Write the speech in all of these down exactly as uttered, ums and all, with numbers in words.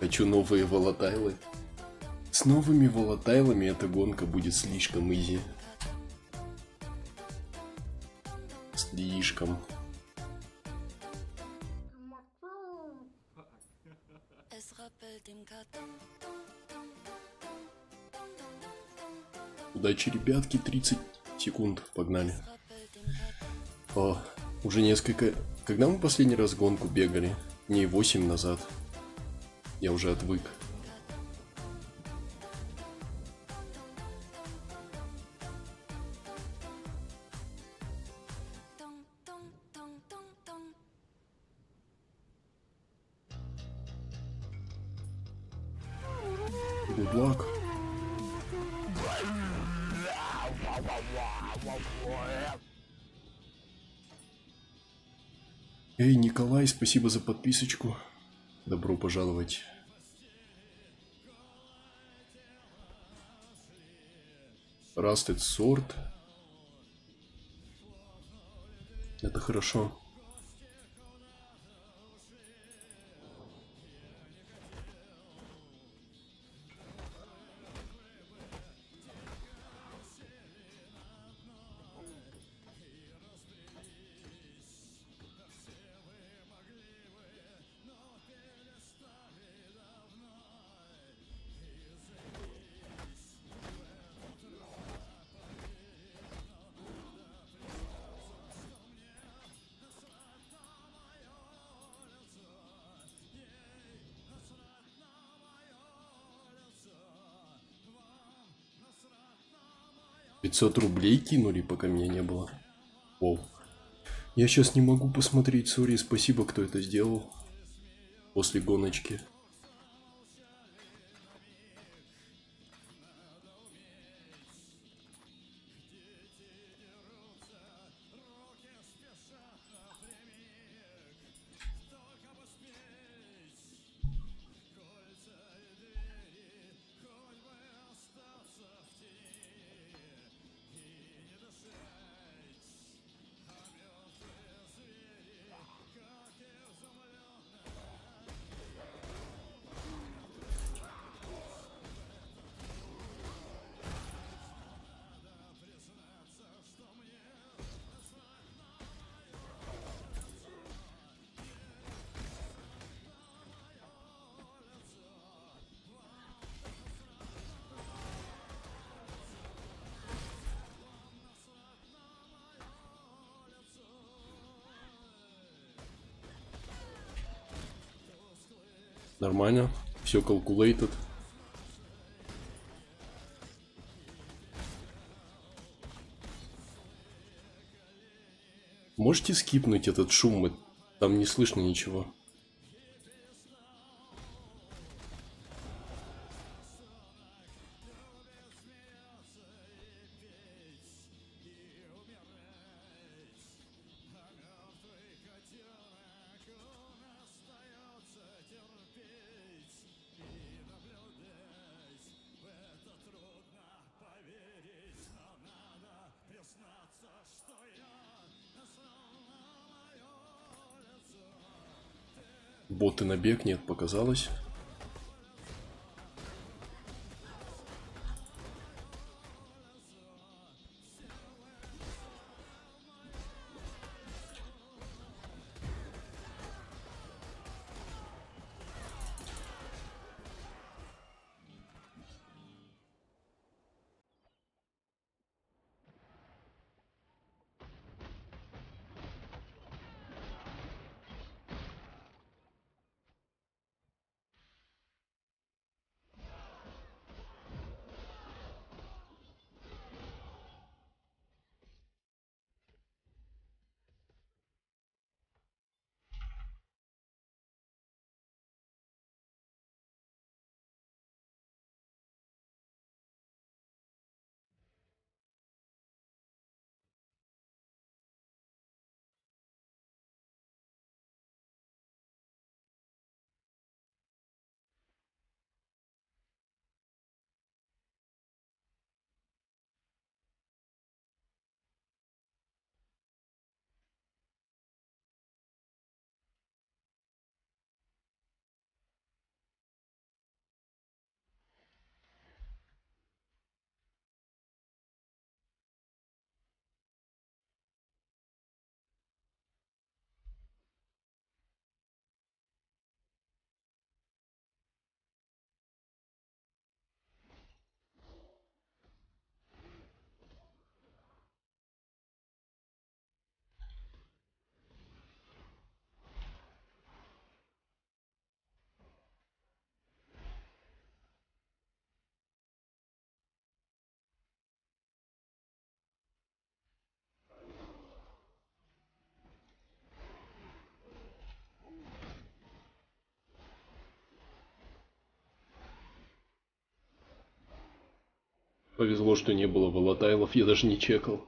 Хочу новые волатайлы. С новыми волатайлами эта гонка будет слишком изи. Слишком. Удачи, ребятки, тридцать секунд, погнали. О, уже несколько... Когда мы последний раз гонку бегали? Дней восемь назад. Я уже отвык. Good luck. Эй, Николай, спасибо за подписочку. Добро пожаловать. Rusted Sword. Это хорошо. пятьсот рублей кинули, пока меня не было. Оу. Я сейчас не могу посмотреть, сори, спасибо, кто это сделал. После гоночки. Нормально, все calculated. Можете скипнуть этот шум? Там не слышно ничего. Боты на бег нет, показалось. Повезло, что не было волатайлов, я даже не чекал.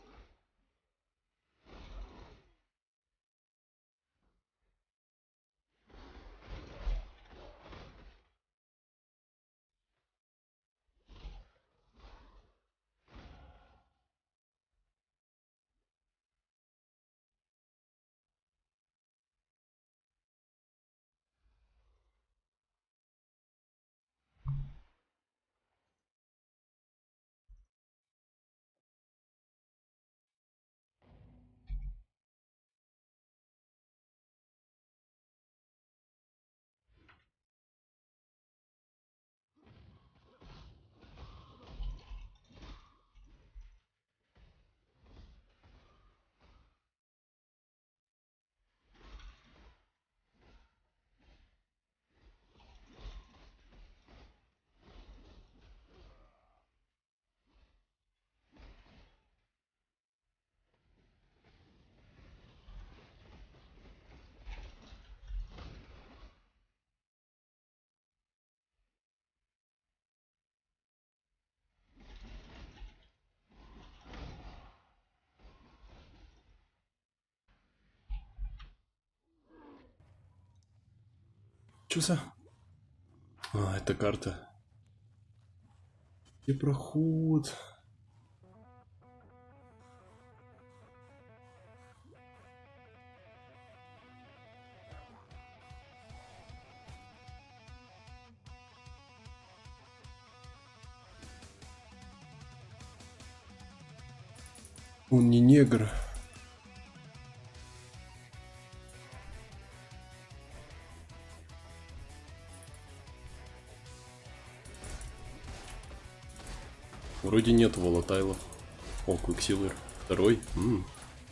Чё за... А, это карта. Где проход? Он не негр. Вроде нет волатайлов. О, Квиксилвер. Второй. М-м.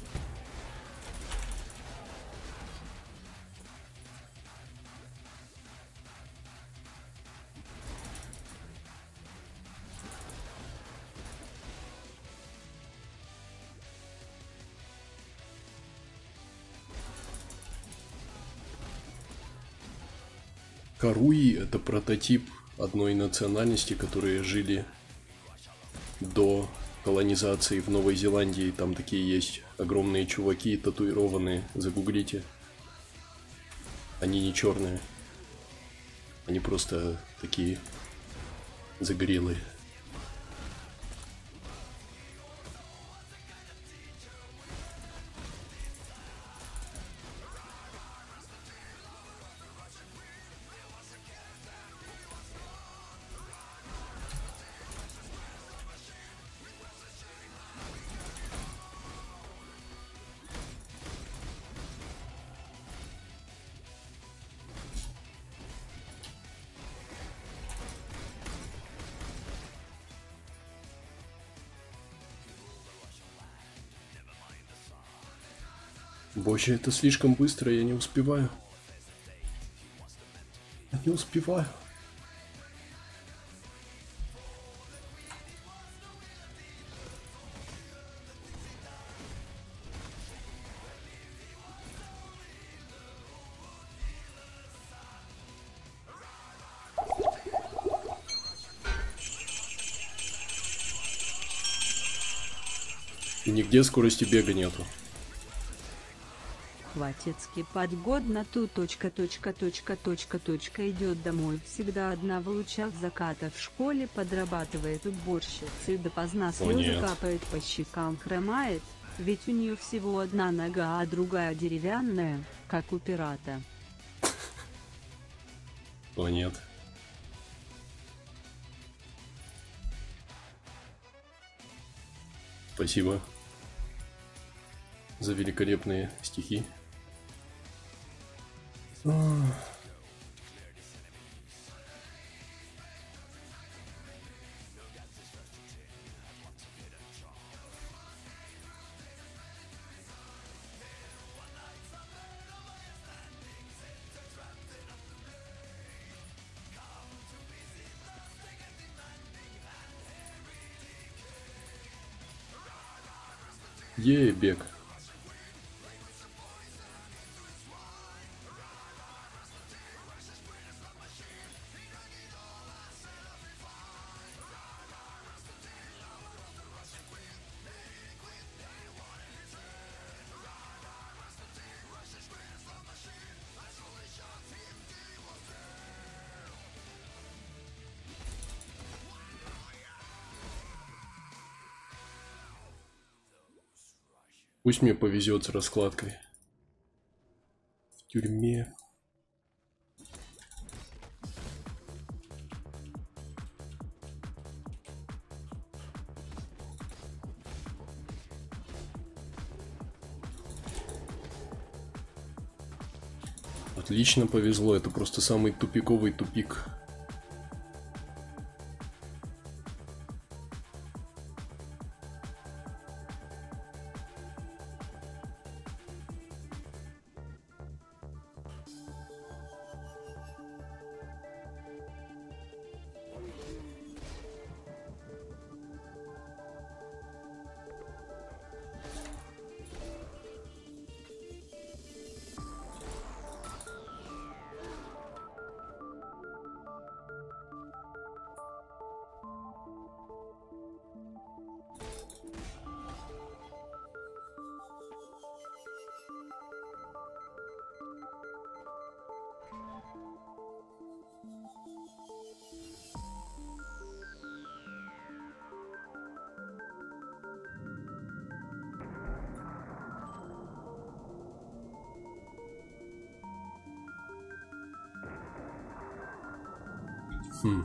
Каруи — это прототип одной национальности, которые жили до колонизации в Новой Зеландии. Там такие есть огромные чуваки, татуированные. Загуглите. Они не черные. Они просто такие загорелые. Боже, это слишком быстро, я не успеваю. Я не успеваю. И нигде скорости бега нету. Хватецкий подгодно ту точка точка точка точка точка идет домой всегда одна в лучах заката в школе подрабатывает уборщицей допоздна слезы капает по щекам хромает, ведь у нее всего одна нога, а другая деревянная, как у пирата. О нет. Спасибо за великолепные стихи. Ей, бег. Пусть мне повезет с раскладкой. В тюрьме. Отлично повезло, это просто самый тупиковый тупик. Хм.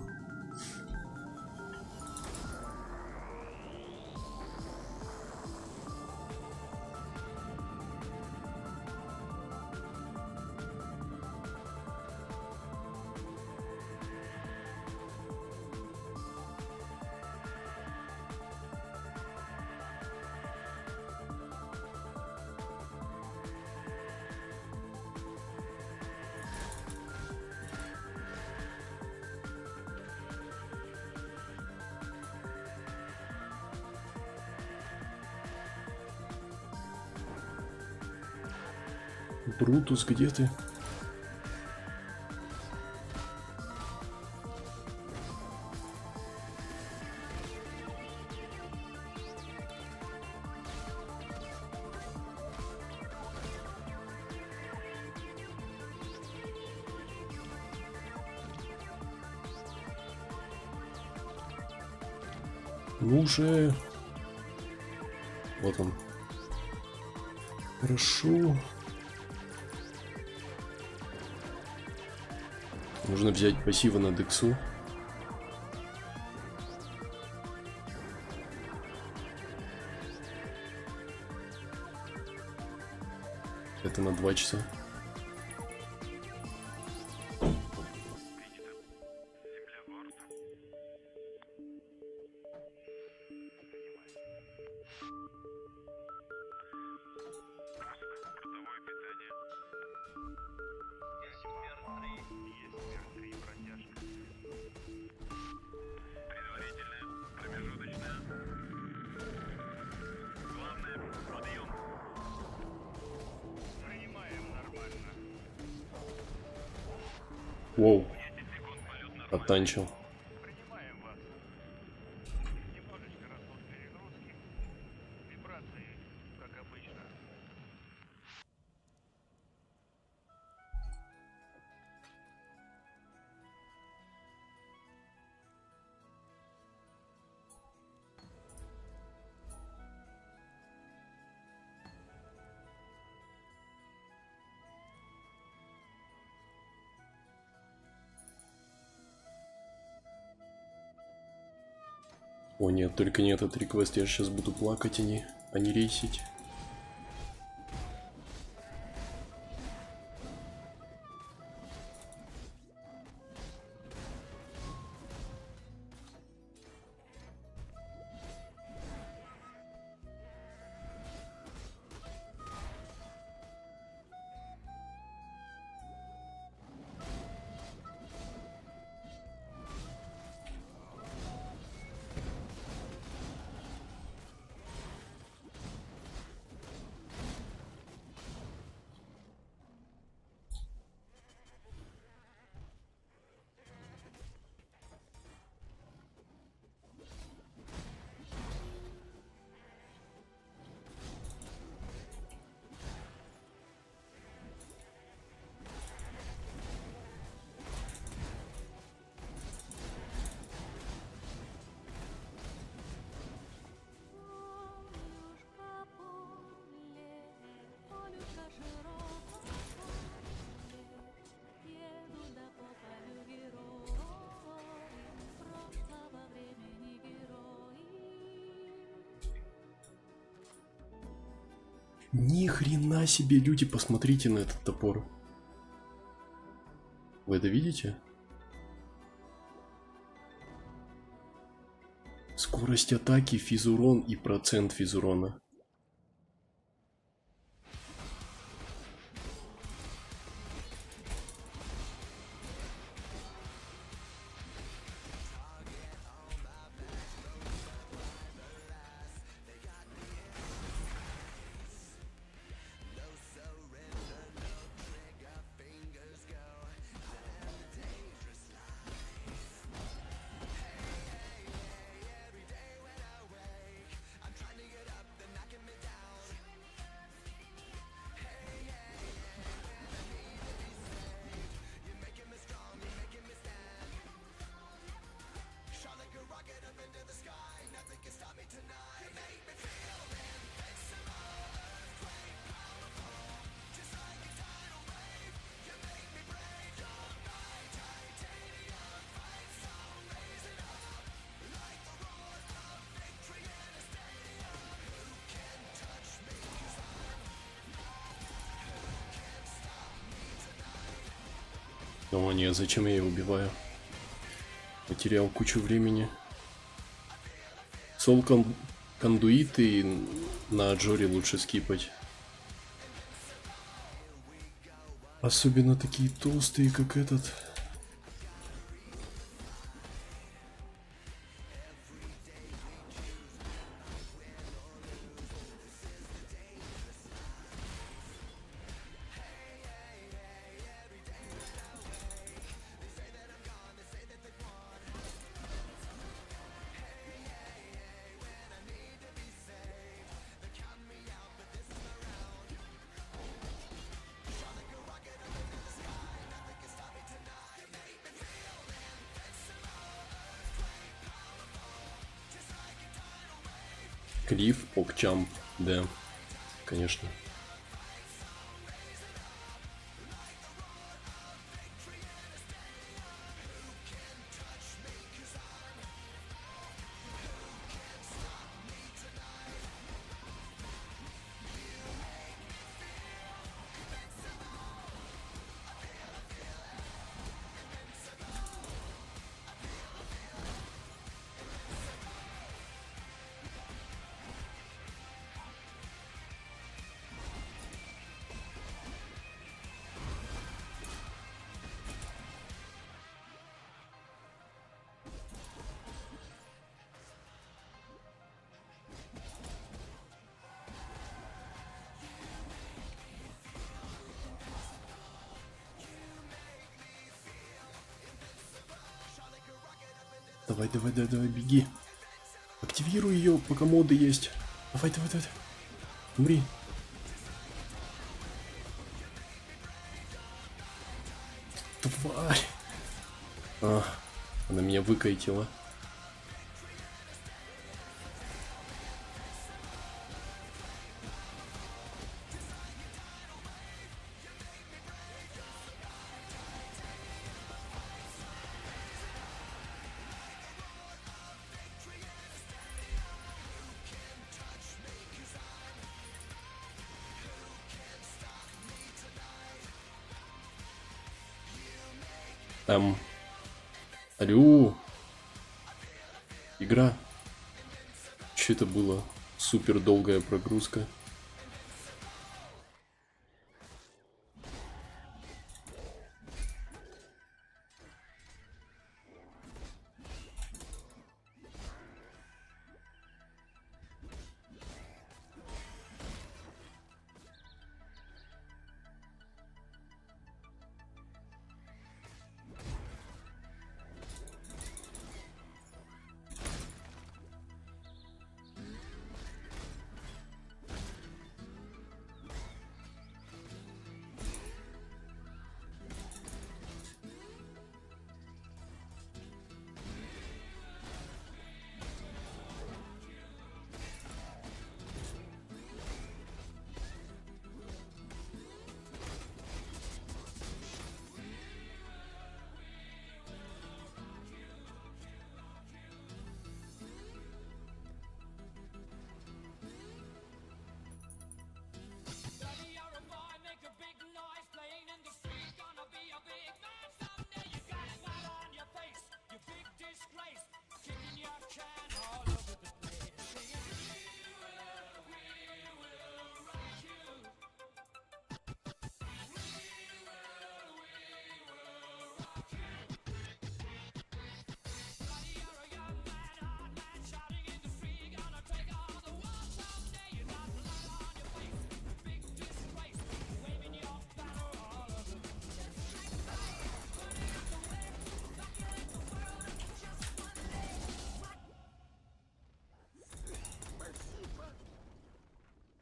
Брутус, где ты? Ну уже. Вот он. Хорошо. Нужно взять пассивы на дексу. Это на два часа. Воу. Оттанчил. О нет, только не этот реквест, я сейчас буду плакать, а не, а не рейсить. Ни хрена себе, люди, посмотрите на этот топор. Вы это видите? Скорость атаки, физурон и процент физурона. О нет, зачем я ее убиваю? Потерял кучу времени. Сол кон кондуиты на Аджоре лучше скипать. Особенно такие толстые, как этот. Клифф, Окчамп, да, конечно. Давай, давай, давай, давай, беги. Активируй ее, пока моды есть. Давай, давай, давай. Умри. Тварь. А, она меня выкайтила. Там. Алло. Игра. Что это было? Супер долгая прогрузка.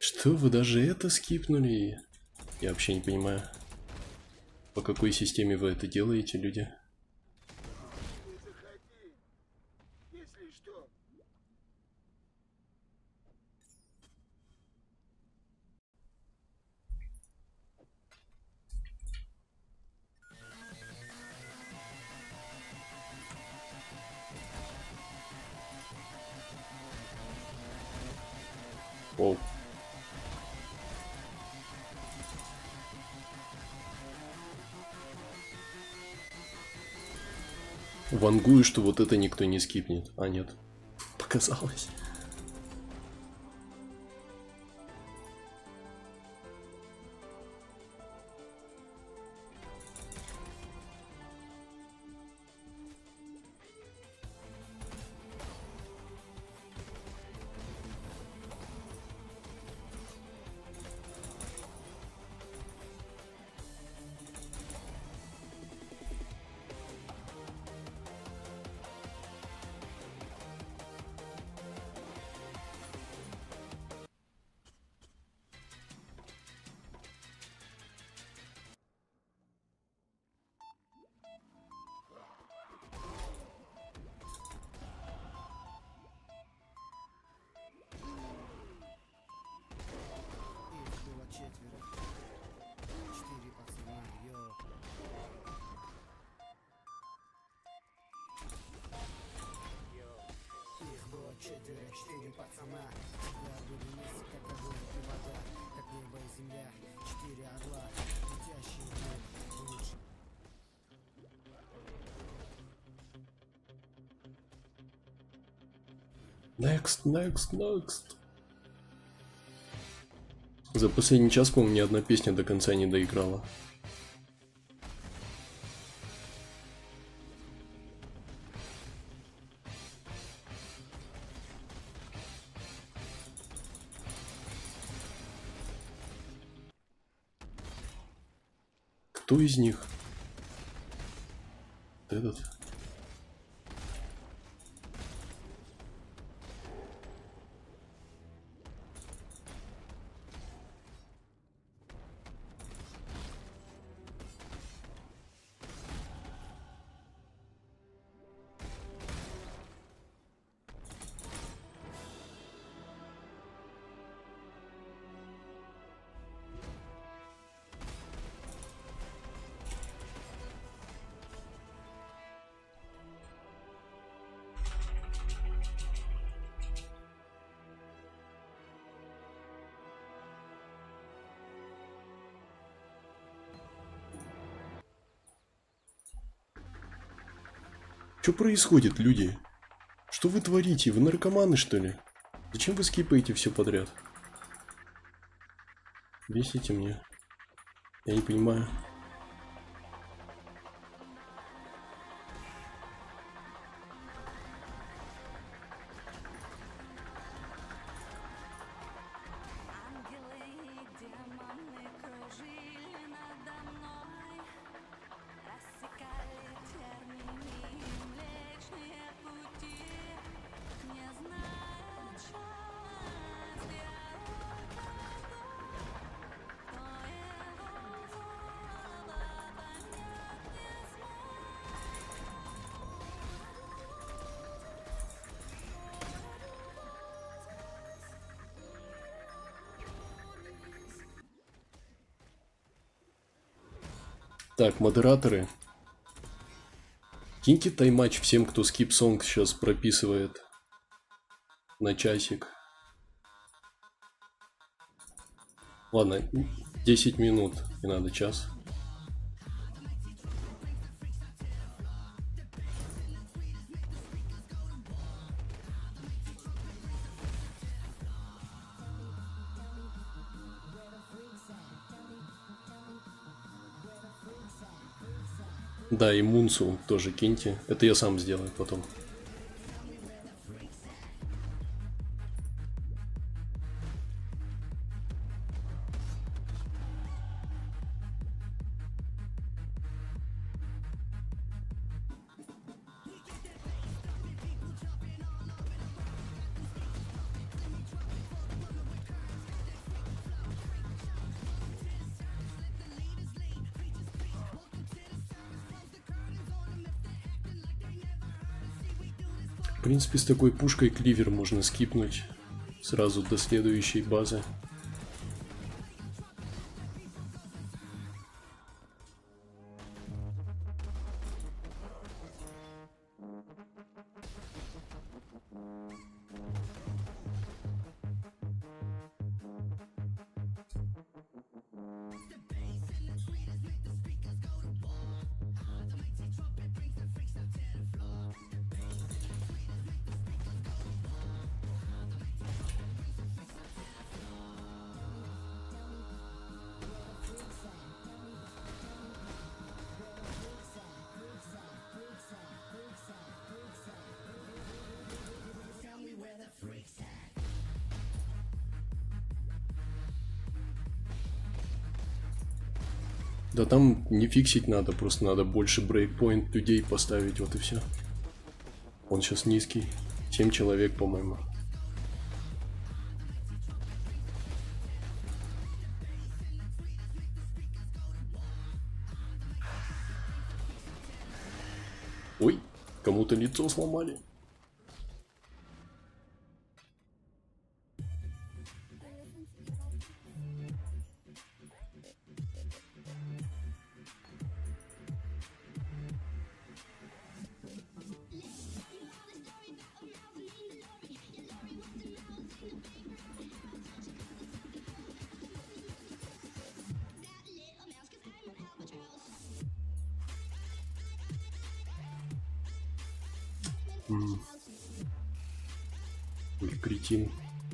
Что, вы даже это скипнули? Я вообще не понимаю, по какой системе вы это делаете, люди. Оу. Вангую, что вот это никто не скипнет. А, нет. Показалось. Четыре пацана, я буду месяц, как огонь и вода, как небо и земля, четыре орла, летящие в лучше. Next, next, next. За последний час, по-моему, ни одна песня до конца не доиграла. Кто из них? Этот? Что происходит, люди? Что вы творите? Вы наркоманы, что ли? Зачем вы скипаете все подряд? Бесите мне. Я не понимаю. Так, модераторы. Киньте таймач всем, кто скип-сонг сейчас прописывает на часик. Ладно, десять минут, и надо час. Да, и Мунсу тоже киньте. Это я сам сделаю потом. принципе, с такой пушкой кливер можно скипнуть сразу до следующей базы. Да там не фиксить надо, просто надо больше брейкпоинт людей поставить, вот и все. Он сейчас низкий, семь человек, по-моему. Ой, кому-то лицо сломали. М. Ой, кретин.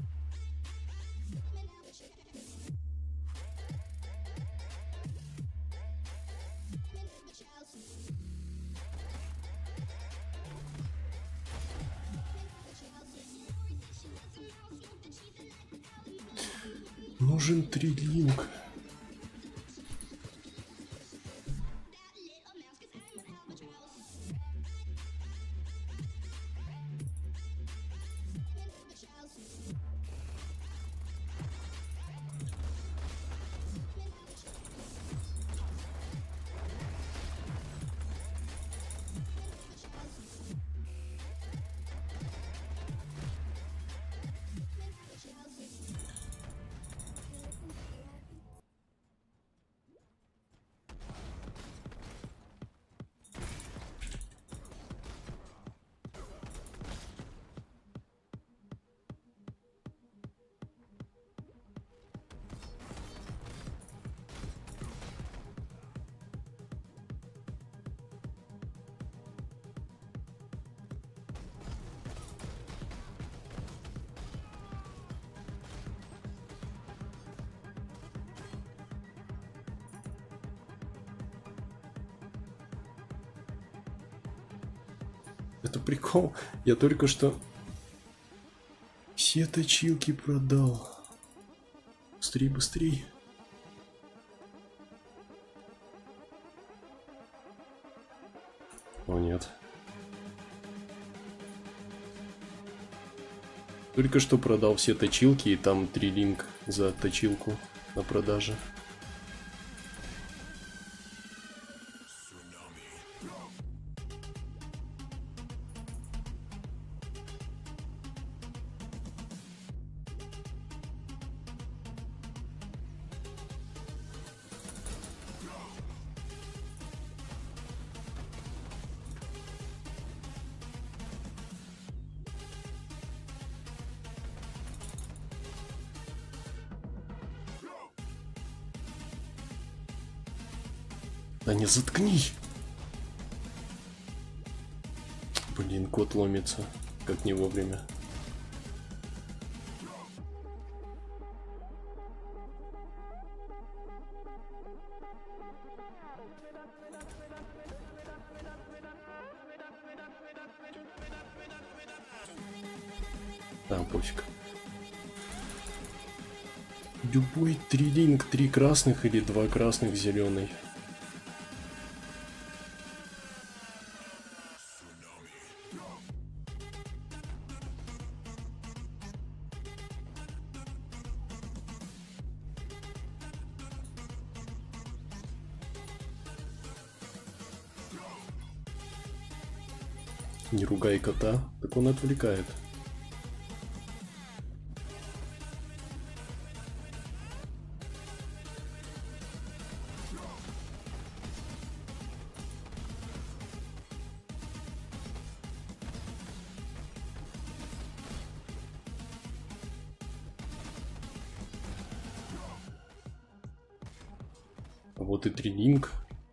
Нужен трилинг. Это прикол. Я только что все точилки продал. Быстрей, быстрей. О, нет. Только что продал все точилки, и там трилинг за точилку на продаже. Да не заткни! Блин, кот ломится, как не вовремя. Да, пофиг. Любой трилинг, три красных или два красных, зеленый. Не ругай кота, так он отвлекает. Вот и тренинг.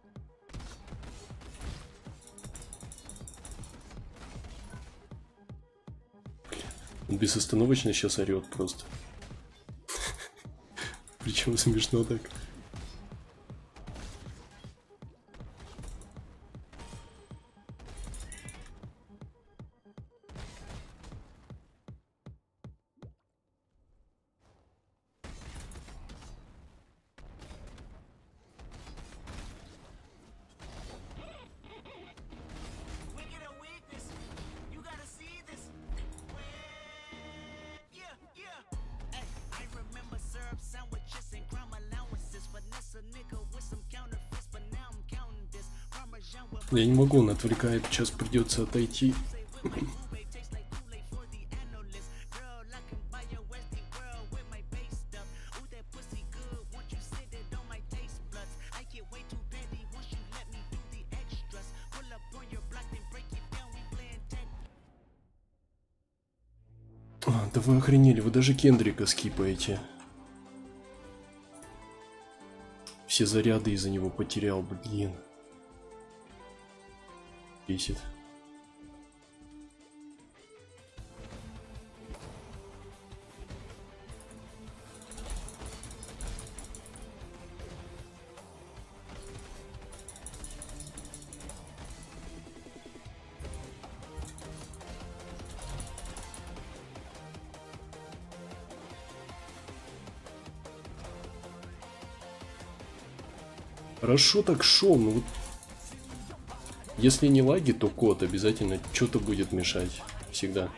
Он безостановочно сейчас орет просто. Причем смешно так. Я не могу, он отвлекает, сейчас придется отойти. А, да вы охренели, вы даже Кендрика скипаете. Все заряды из-за него потерял, блин. Бесит. Хорошо так шел, ну вот. Если не лаги, то код обязательно что-то будет мешать. Всегда.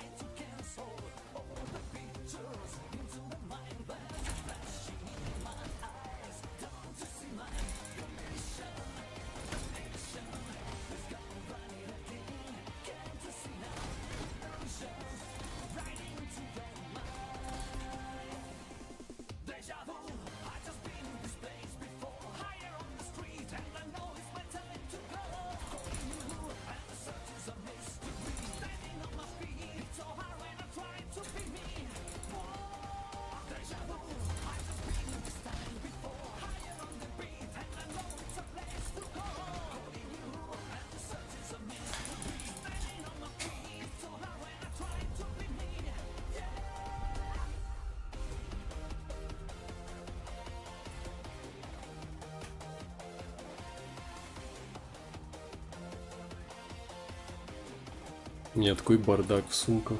У меня такой бардак в сумках.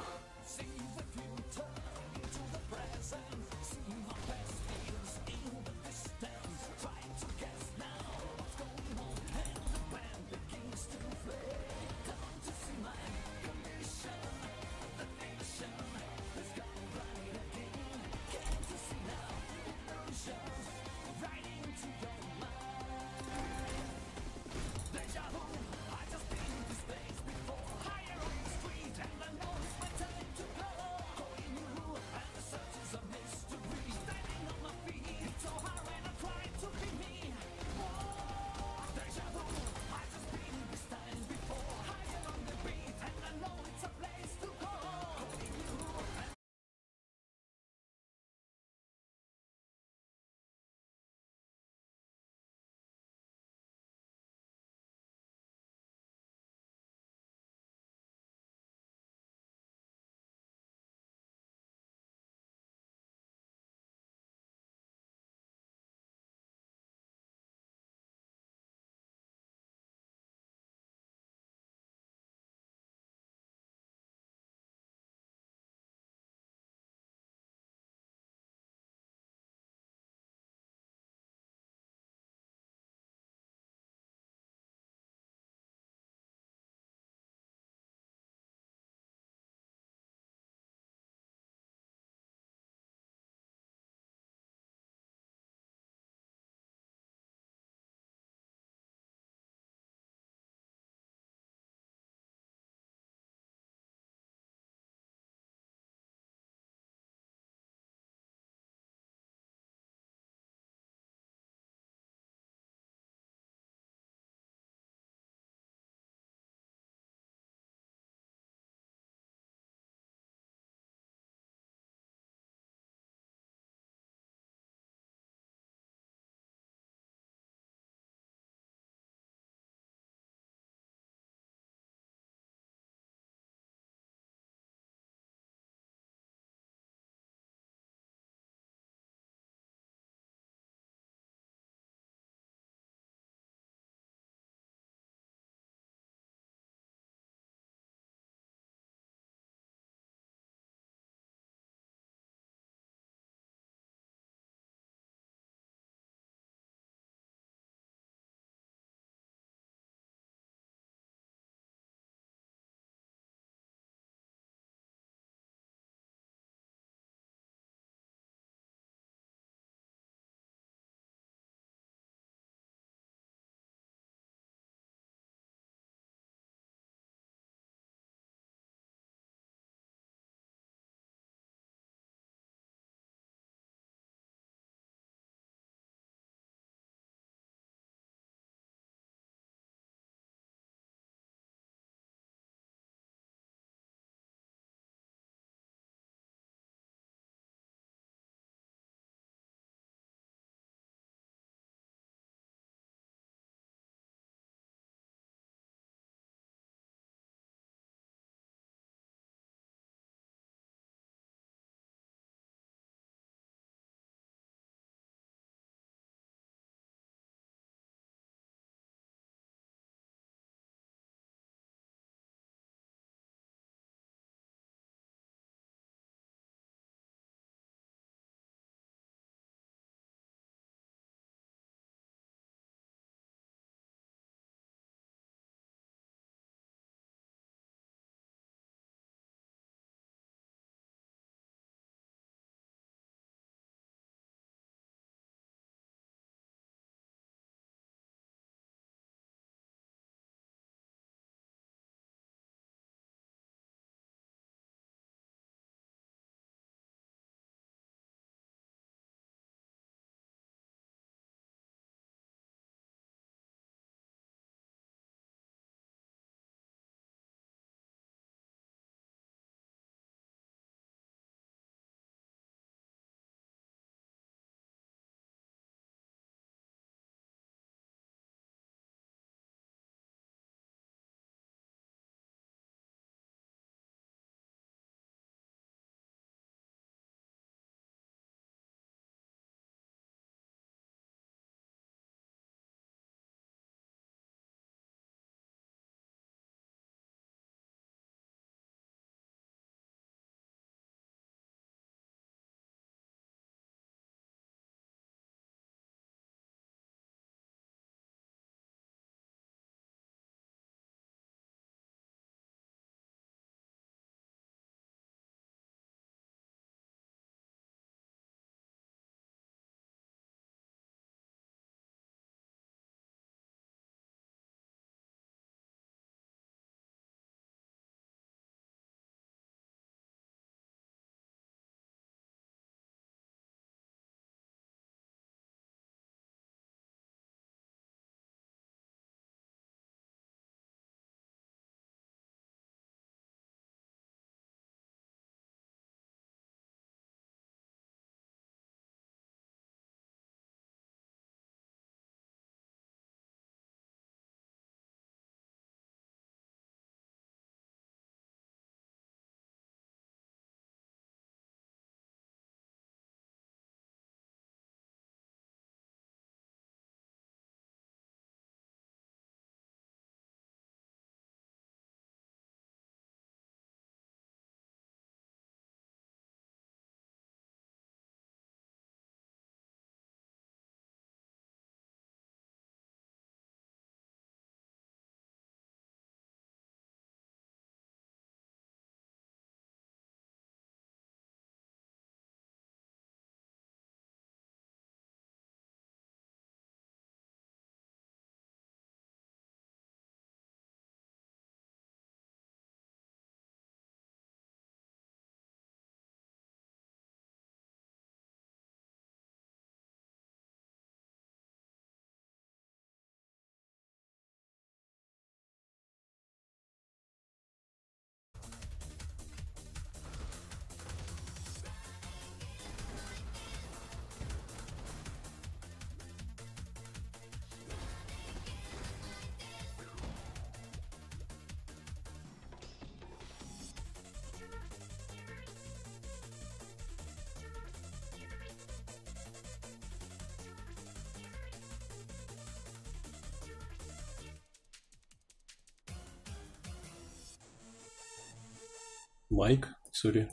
Майк, сори.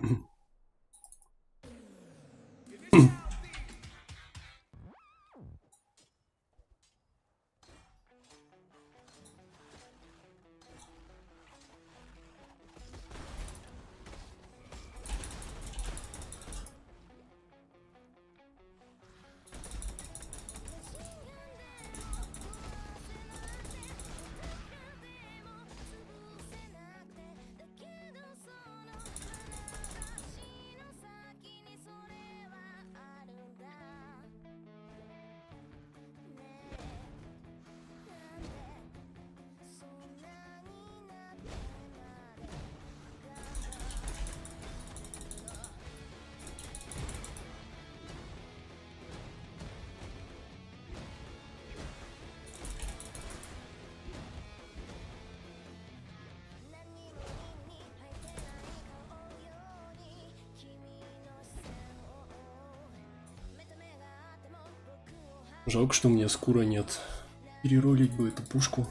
Жалко, что у меня скура нет. Переролить бы эту пушку.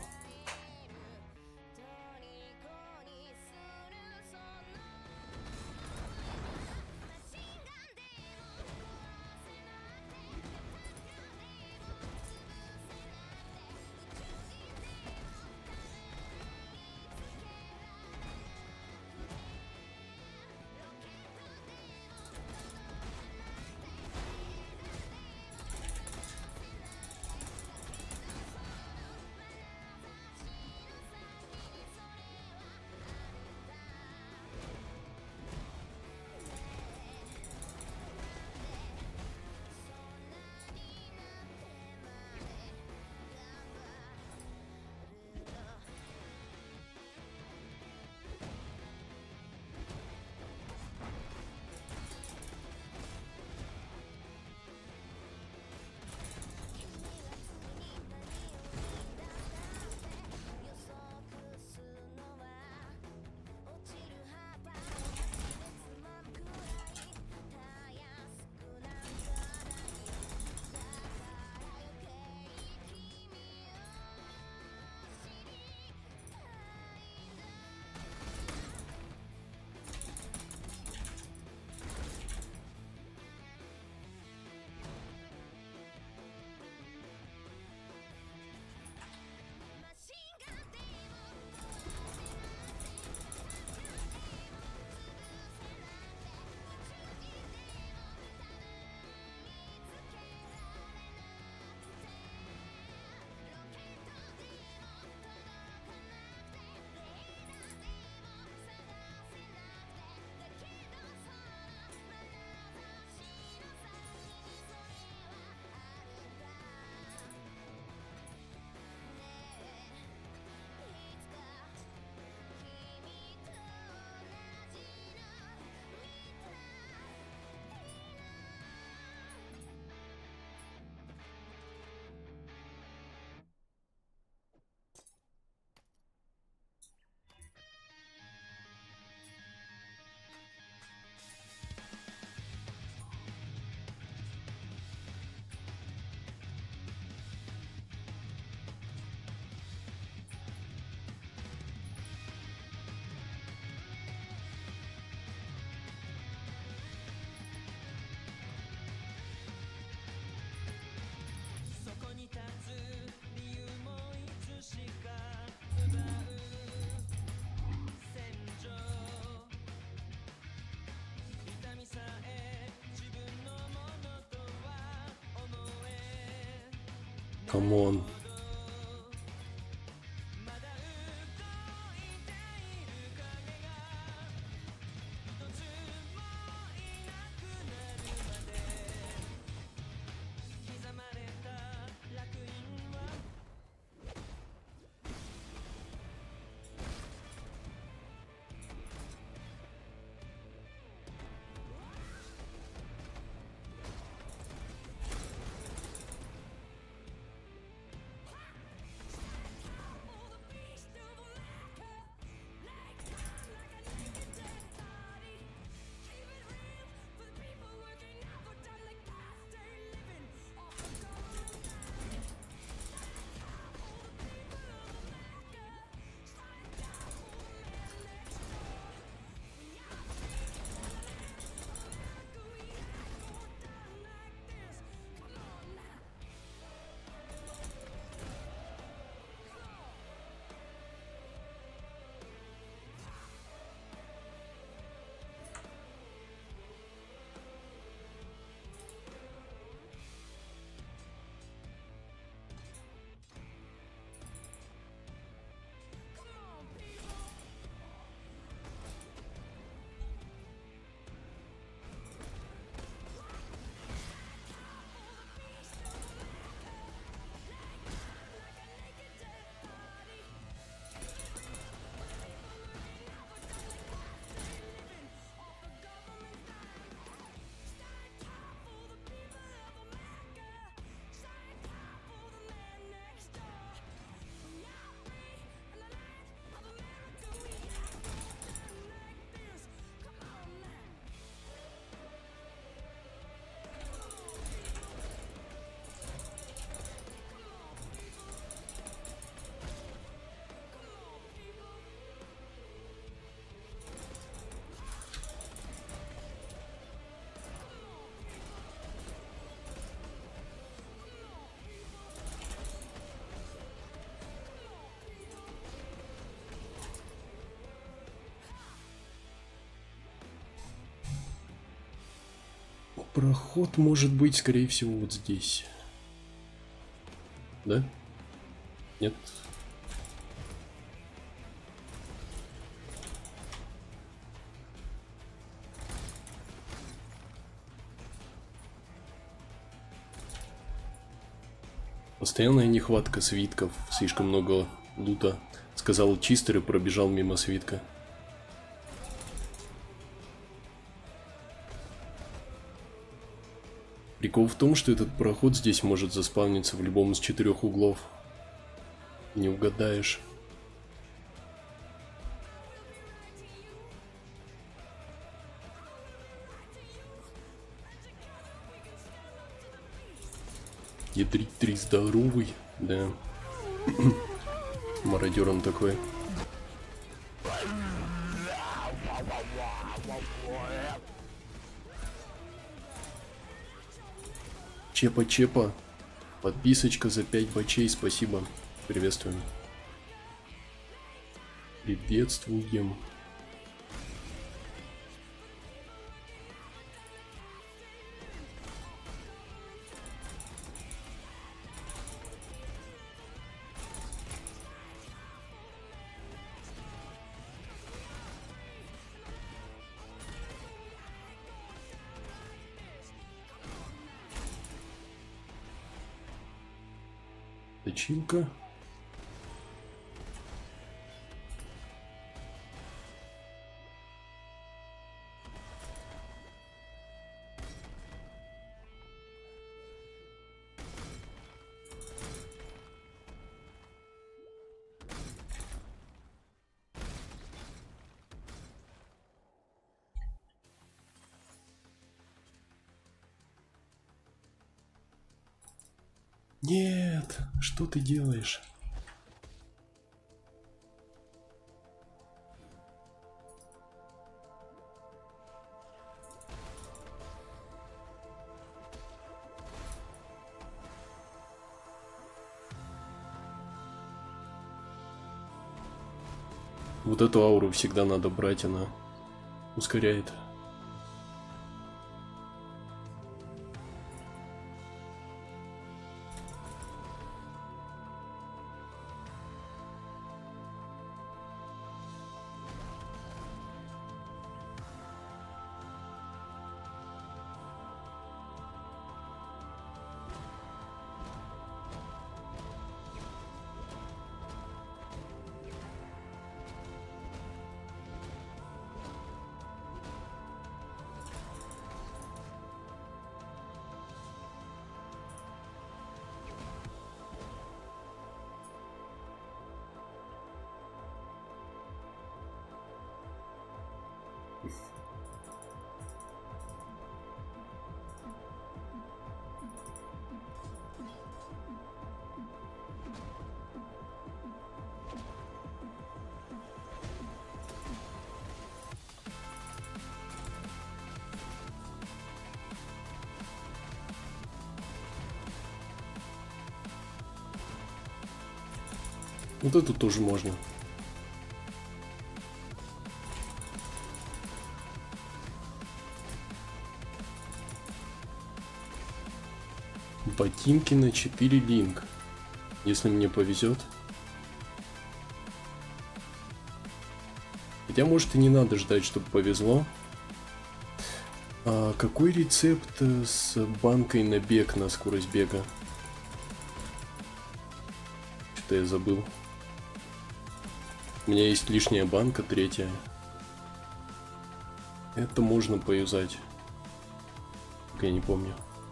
Камон. Проход может быть, скорее всего, вот здесь. Да? Нет? Постоянная нехватка свитков, слишком много лута. Сказал Чистер и пробежал мимо свитка. Прикол в том, что этот проход здесь может заспавниться в любом из четырех углов. Не угадаешь. Ядрить три здоровый, да. Мародер он такой. Чепа-чепа. Подписочка за пять бачей, спасибо. Приветствуем. Приветствуем. Точилка. Нет, что ты делаешь? Вот эту ауру всегда надо брать, она ускоряет. Вот эту тоже можно. Ботинки на четыре линк. Если мне повезет. Хотя, может, и не надо ждать, чтобы повезло. А какой рецепт с банкой на бег, на скорость бега? Что-то я забыл. У меня есть лишняя банка, третья. Это можно поюзать. Я не помню.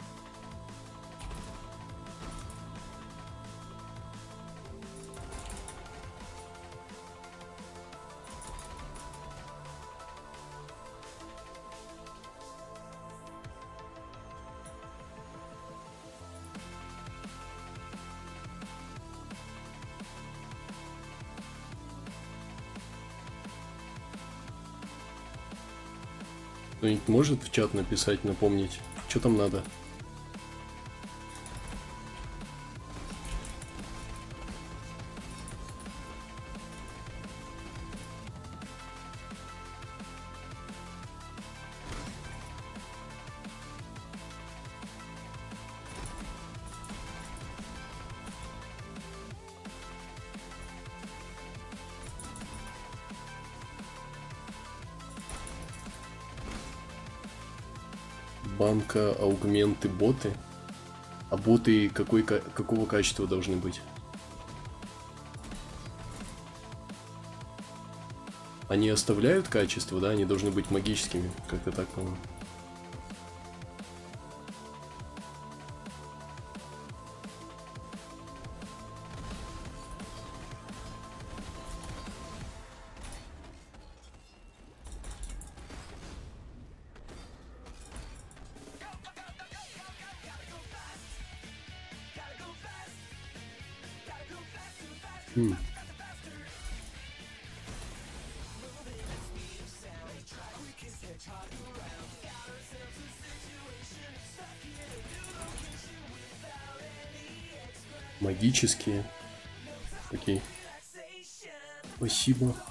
Кто-нибудь может в чат написать, напомнить, что там надо? банка, аугменты, боты. А боты какой, какого качества должны быть? Они оставляют качество, да? Они должны быть магическими. Как-то так, по-моему. Хм. Магические. Окей. Спасибо.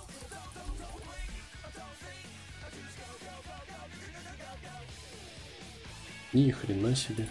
Ни хрена себе.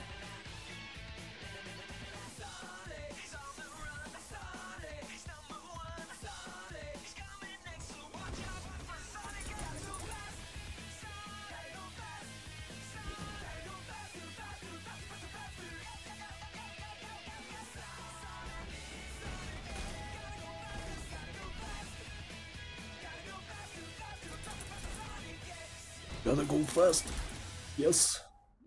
Gotta go fast. Yes.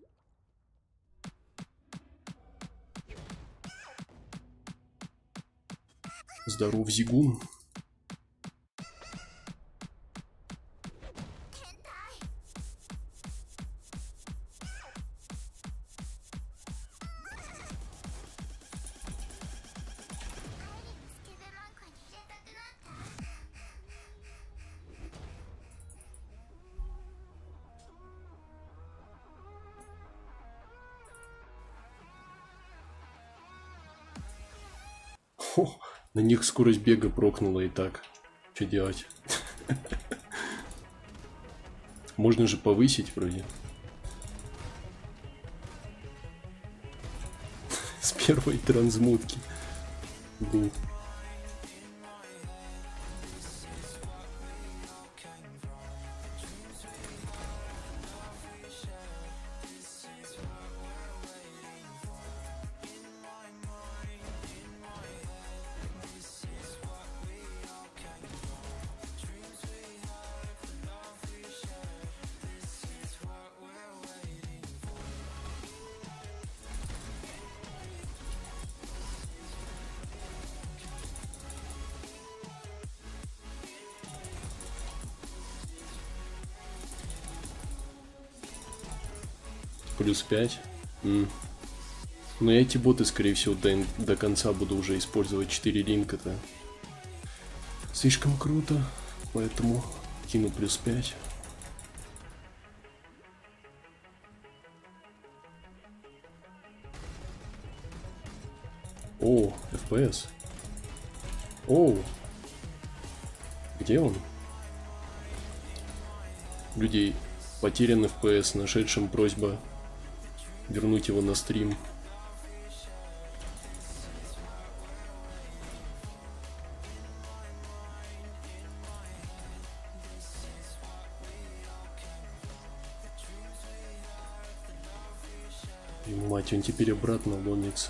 Здоров, Зигун. Фу, на них скорость бега прокнула и так. Что делать? Можно же повысить вроде. С первой трансмутки. Был. Плюс пять. М. Но я эти боты, скорее всего, до, до конца буду уже использовать. четыре линка-то слишком круто. Поэтому кину плюс пять. О, эф пи эс. О, где он? Людей потерян эф пи эс, нашедшим просьба вернуть его на стрим. И, мать, он теперь обратно ломится.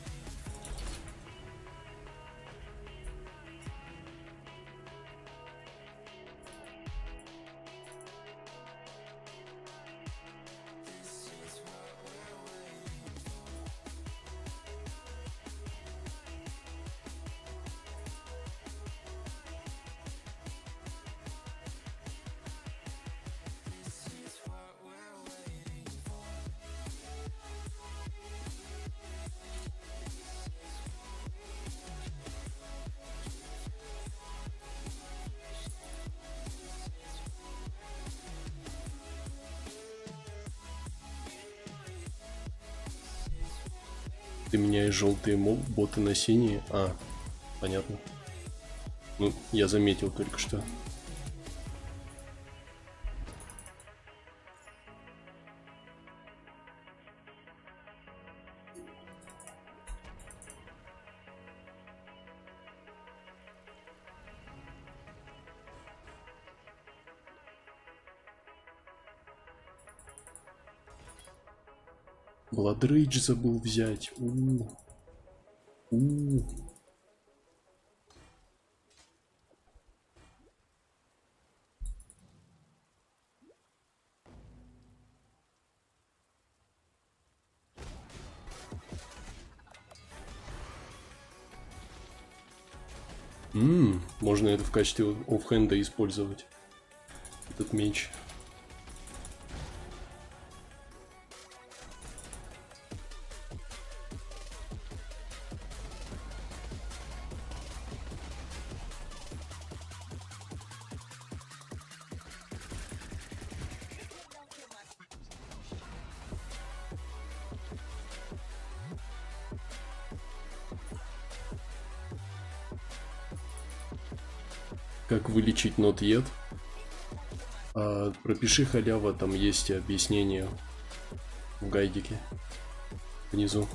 Ты меняешь желтые мол, боты на синие. А, понятно. Ну, я заметил только что. Бладрейдж забыл взять. У-у-у. У-у-у. Ммм, можно это в качестве оффхенда использовать. Этот меч. Как вылечить not yet? А, пропиши халява, там есть объяснение в гайдике внизу.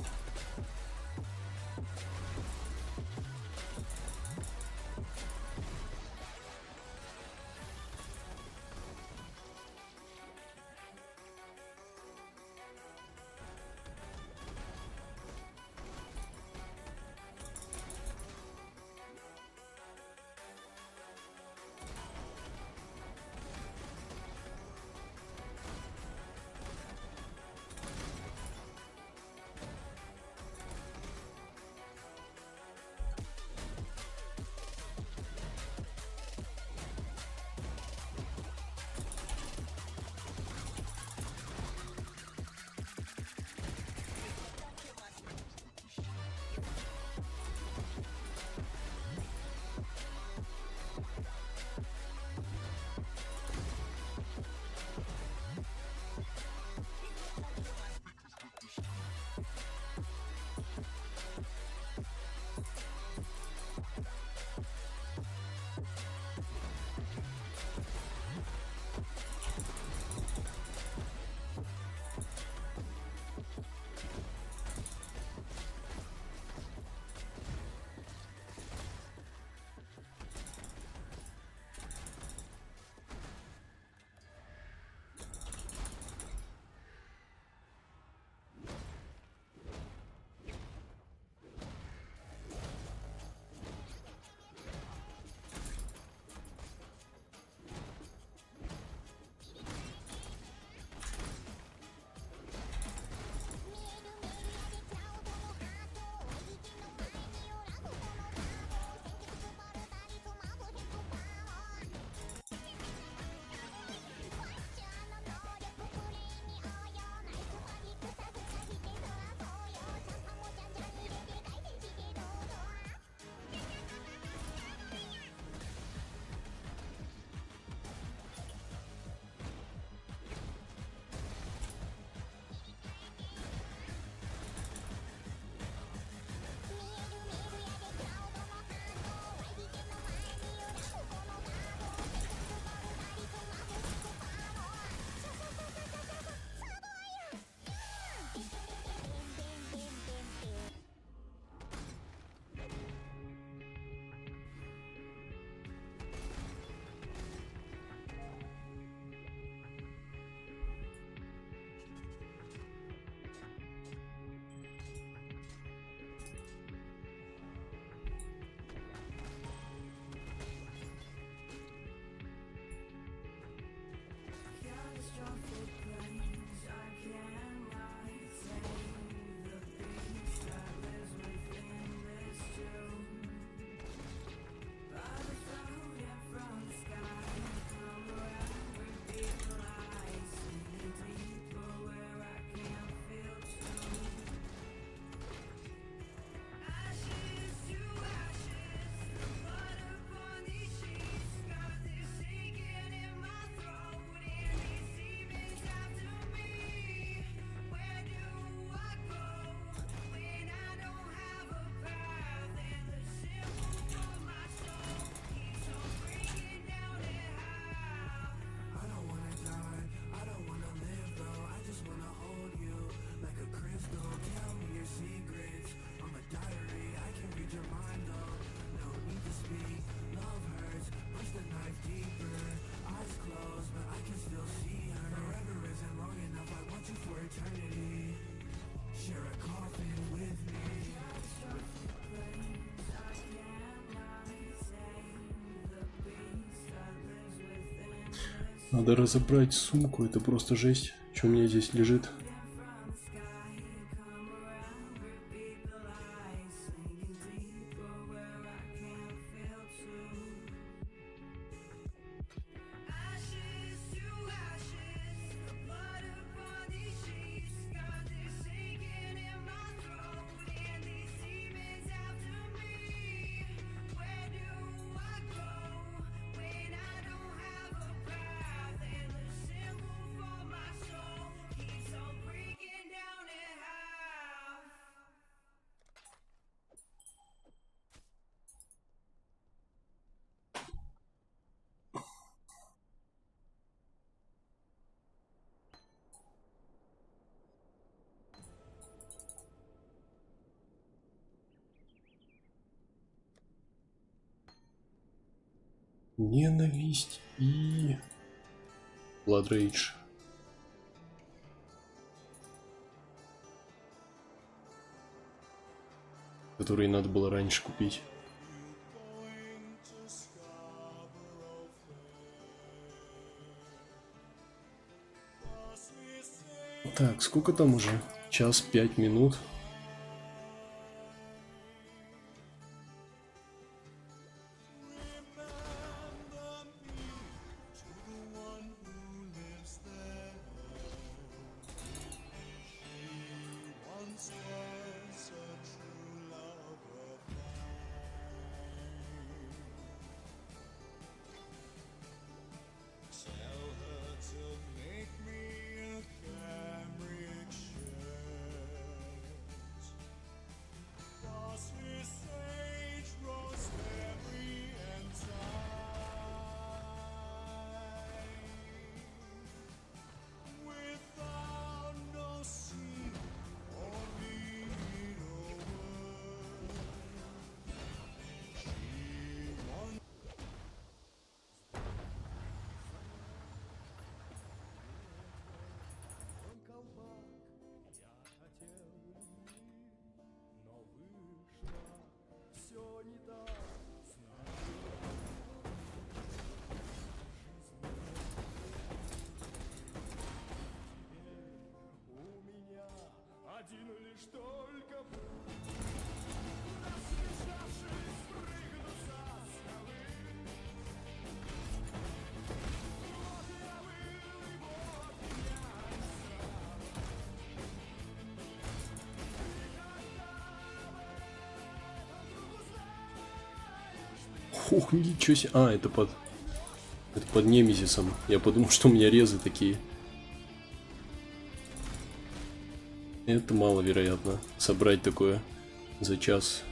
Надо разобрать сумку, это просто жесть. Что у меня здесь лежит? Ненависть и Blood Rage. Которые надо было раньше купить. Так, сколько там уже? Час пять минут. Ух, ничего себе. А, это под... Это под Немезисом. Я подумал, что у меня резы такие. Это маловероятно. Собрать такое за час.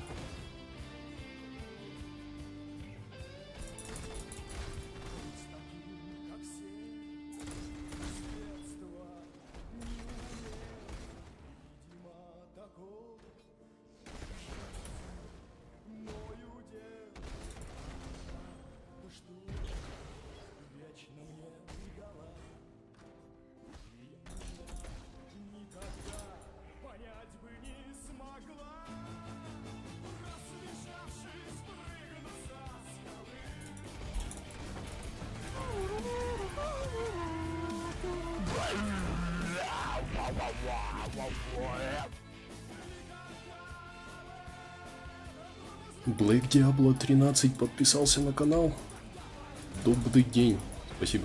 Black Diablo тринадцать подписался на канал. Добрый день. Спасибо.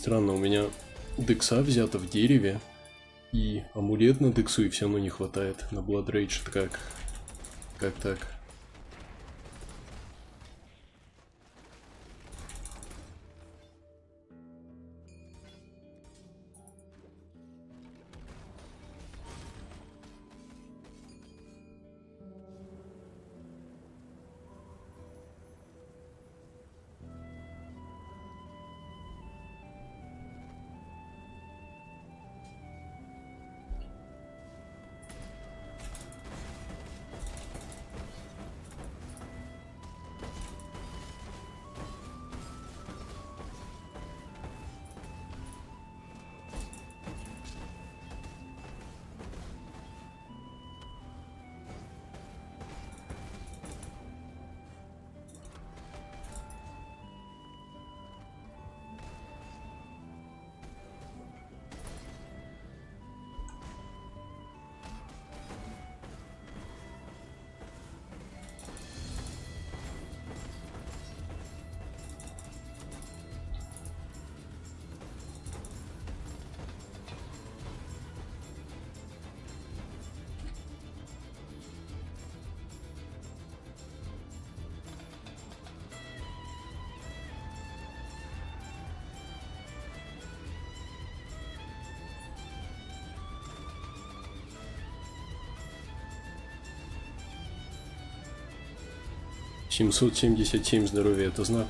странно, у меня декса взято в дереве, и амулет на дексу, и все равно не хватает. На Blood Rage это как? Как так? семьсот семьдесят семь здоровья — это знак.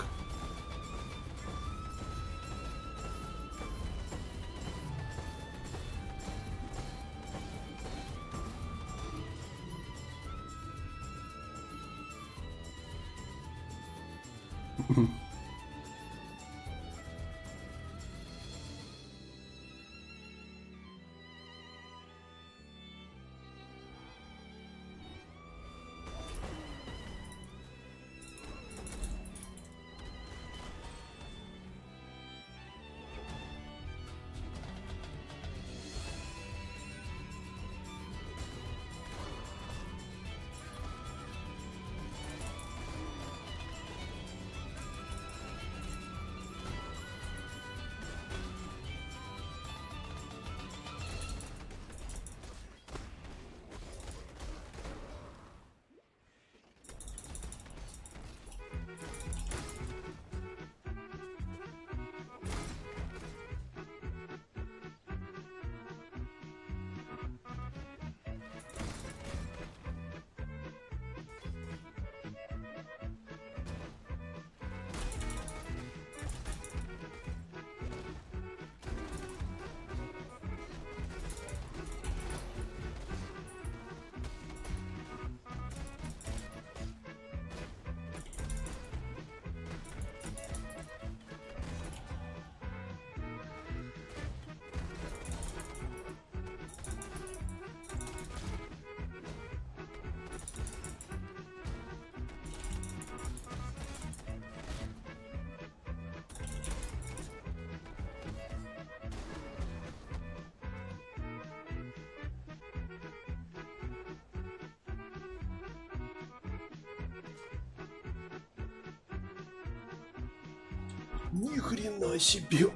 Ни хрена себе!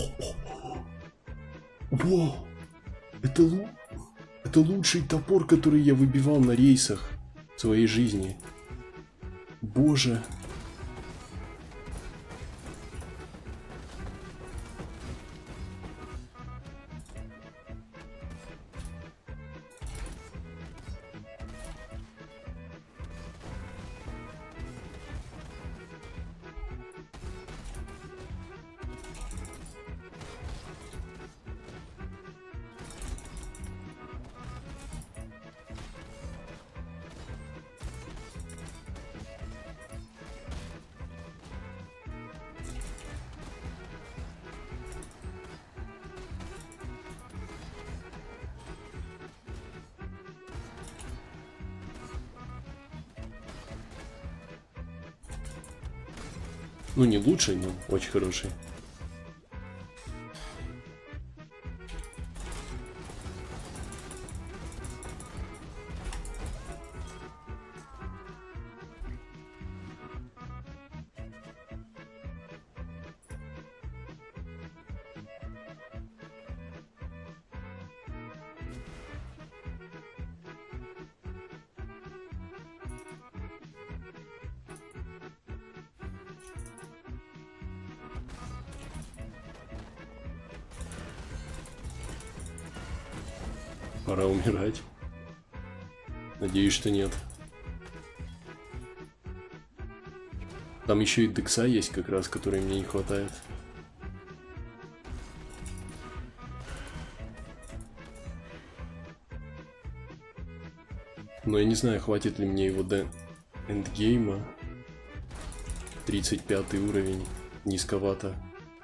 Во! Это, лу... Это лучший топор, который я выбивал на рейсах в своей жизни. Боже! Ну, не лучший, но очень хороший. Пора умирать. Надеюсь, что нет. Там еще и декса есть как раз, который мне не хватает. Но я не знаю, хватит ли мне его до эндгейма. тридцать пятый уровень. Низковато.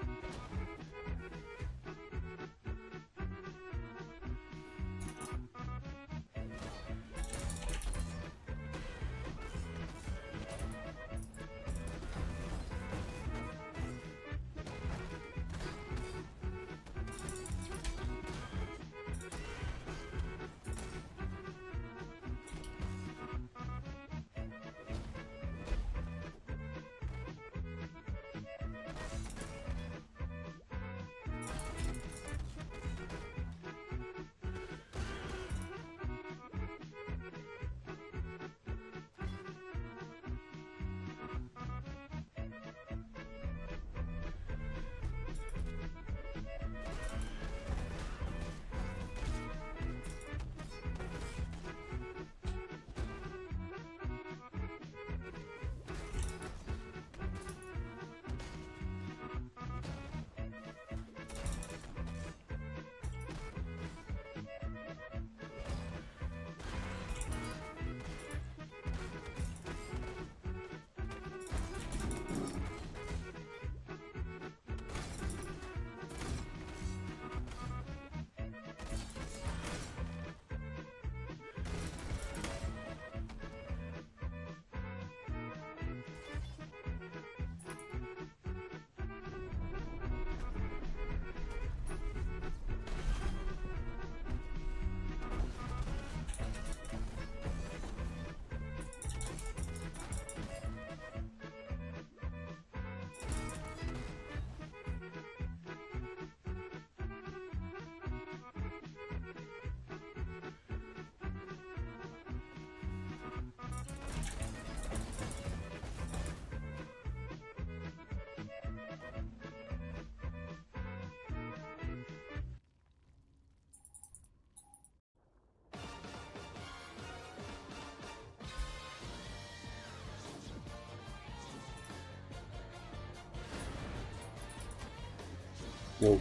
Воу.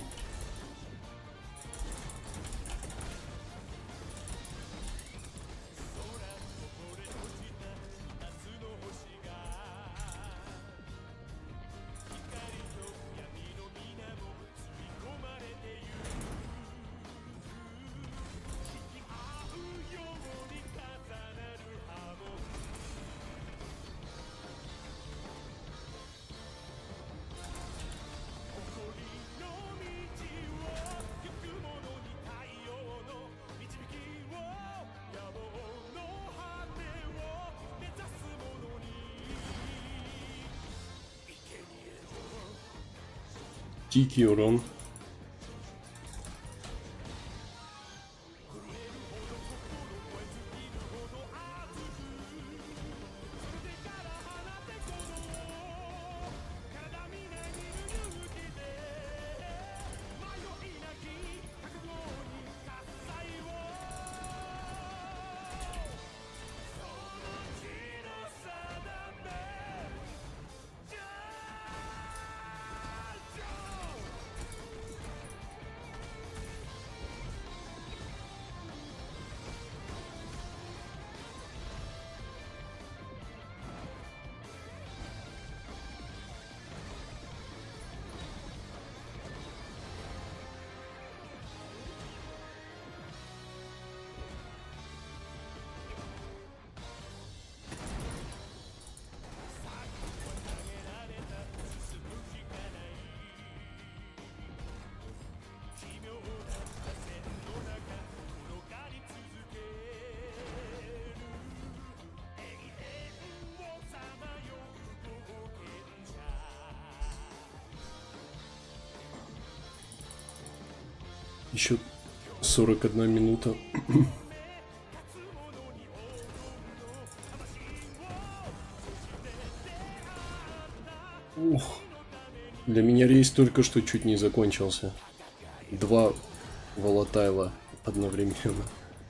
Дикий урон. Еще сорок одна минута. Ух. Для меня рейс только что чуть не закончился. Два волатайла одновременно.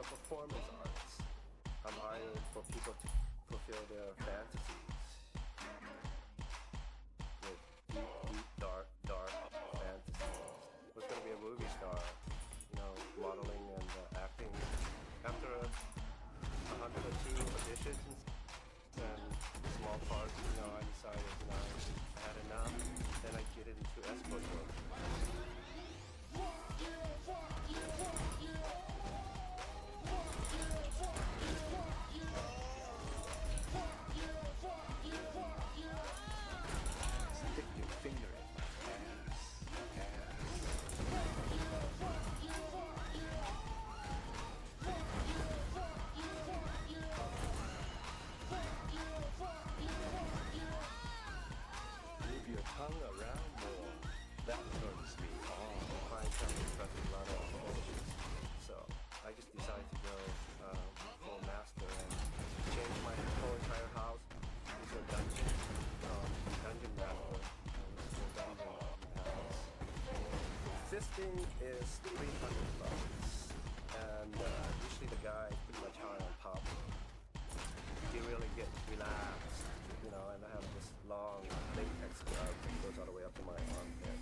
performance arts. I'm hired for people to fulfill their fantasies. With deep, deep, dark, dark fantasies. I was gonna be a movie star, you know, modeling and uh, acting. After a, a hundred or two auditions and small parts, you know, I decided, you know, I had enough. Then I get into escort work. Stick your finger in my ass, move your tongue around more. That turns me on. Find something expressing a lot of emotions. So I just decided to go um, full master and change my whole entire house into a dungeon. Um, dungeon master. Um, dungeon house. This thing is three hundred bucks. And uh, usually the guy is pretty much high on pop. You really get relaxed, you know, and I have this long latex glove that goes all the way up to my armpit.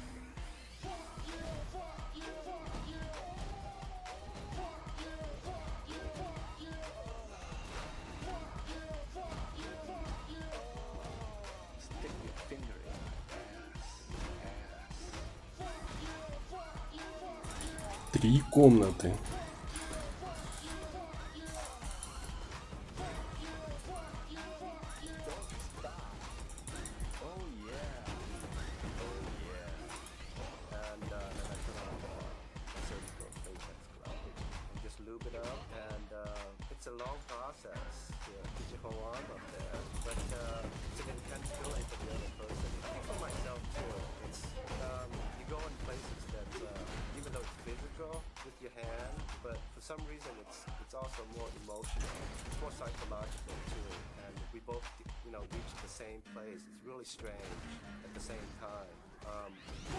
Stick your finger in my ass, ass. Три комнаты. Lube it up, and uh, it's a long process to get your whole arm up there, but uh, it's an intense feeling for the other person. I think for myself too, it's, um, you go in places that, uh, even though it's physical with your hand, but for some reason it's it's also more emotional, it's more psychological too, and we both, you know, reach the same place. It's really strange at the same time. Um,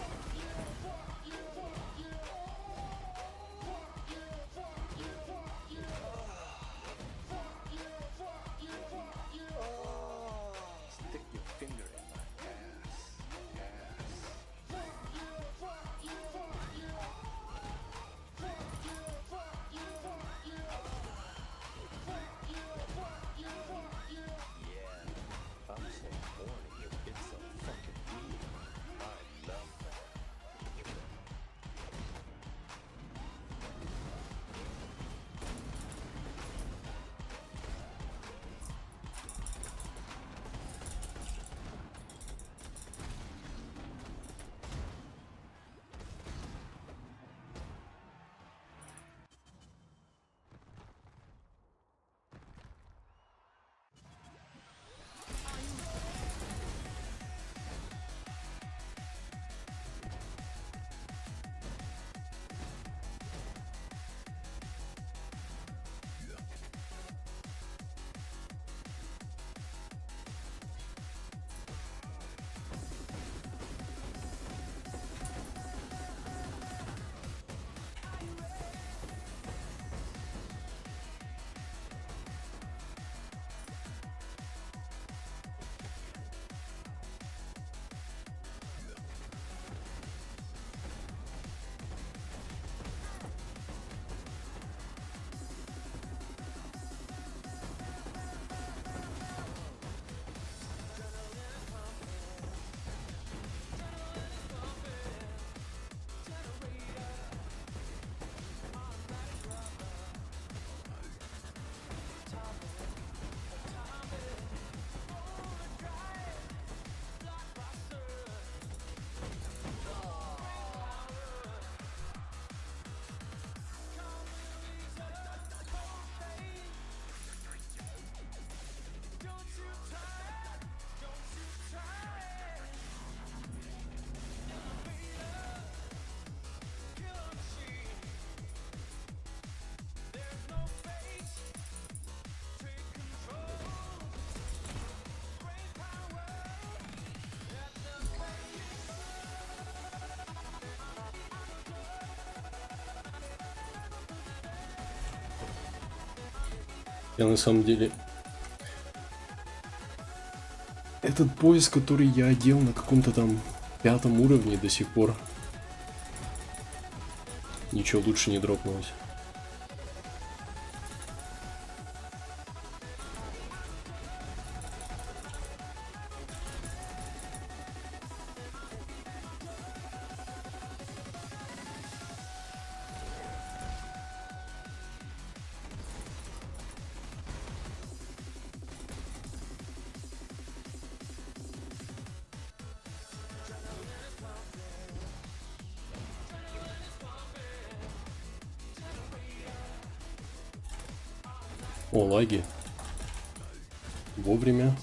Stick your finger in my ass, ass. Yeah, I'm so horny, it's so fucking weird. I love that. Я на самом деле... Этот пояс, который я одел на каком-то там пятом уровне до сих пор, ничего лучше не дропнулось. О, лаги. Вовремя.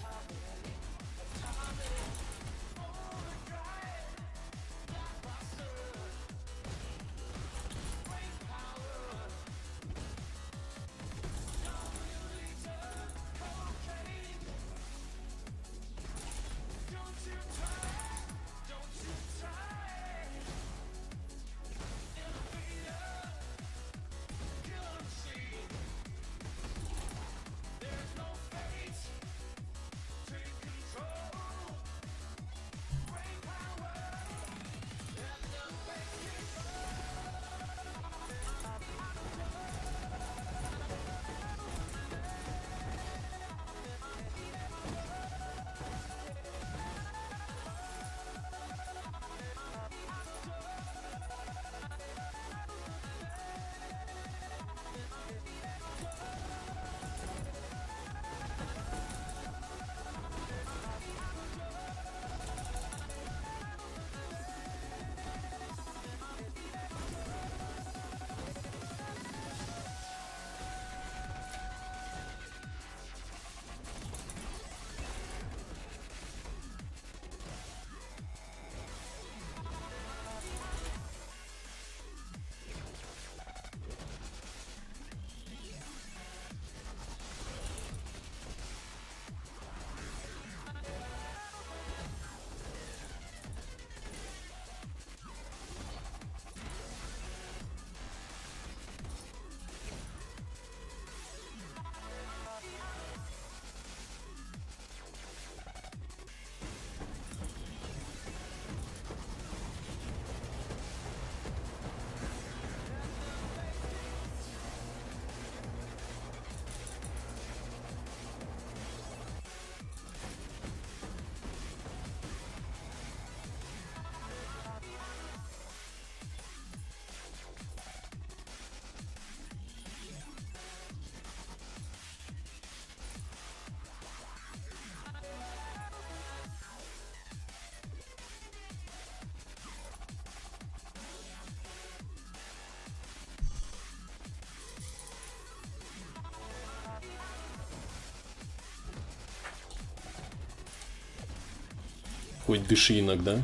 Хоть дыши иногда.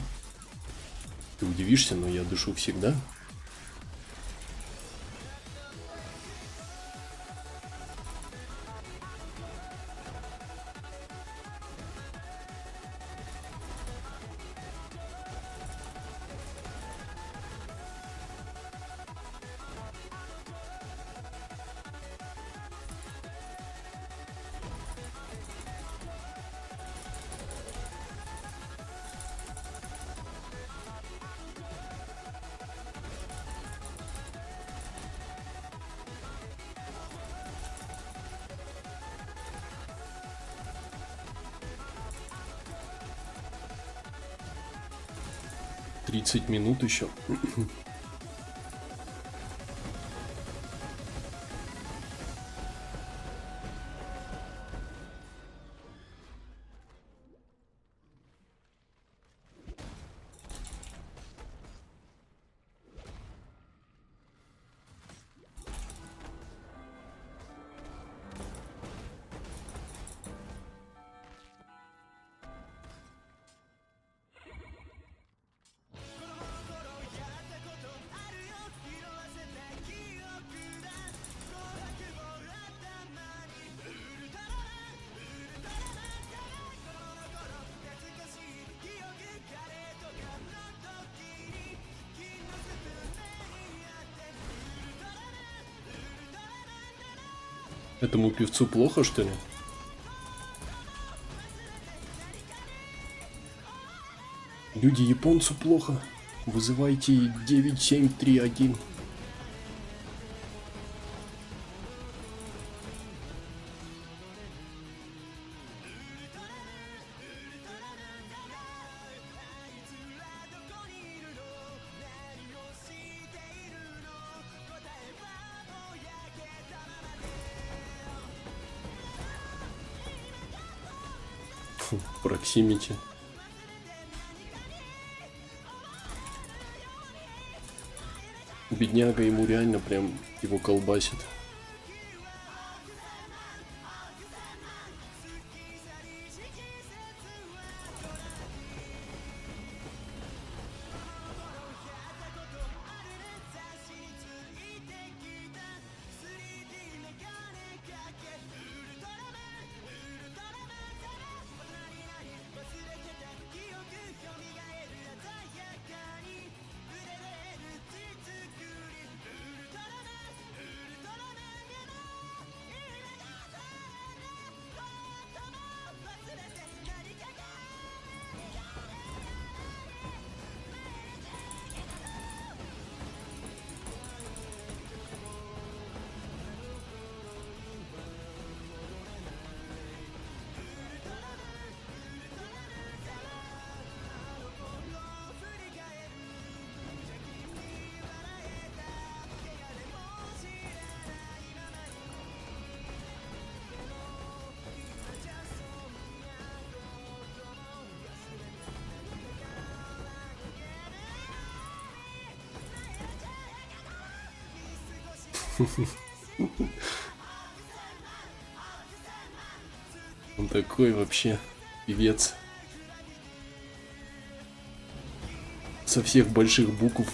Ты удивишься, но я дышу всегда. тридцать минут еще. Этому певцу плохо, что ли? Люди, японцу плохо. Вызывайте девять семь три один. Фу, проксимити. Бедняга, ему реально прям его колбасит. Он такой вообще певец. Со всех больших букв.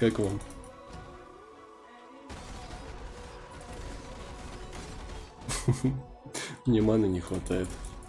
Как вам? Мне маны не хватает.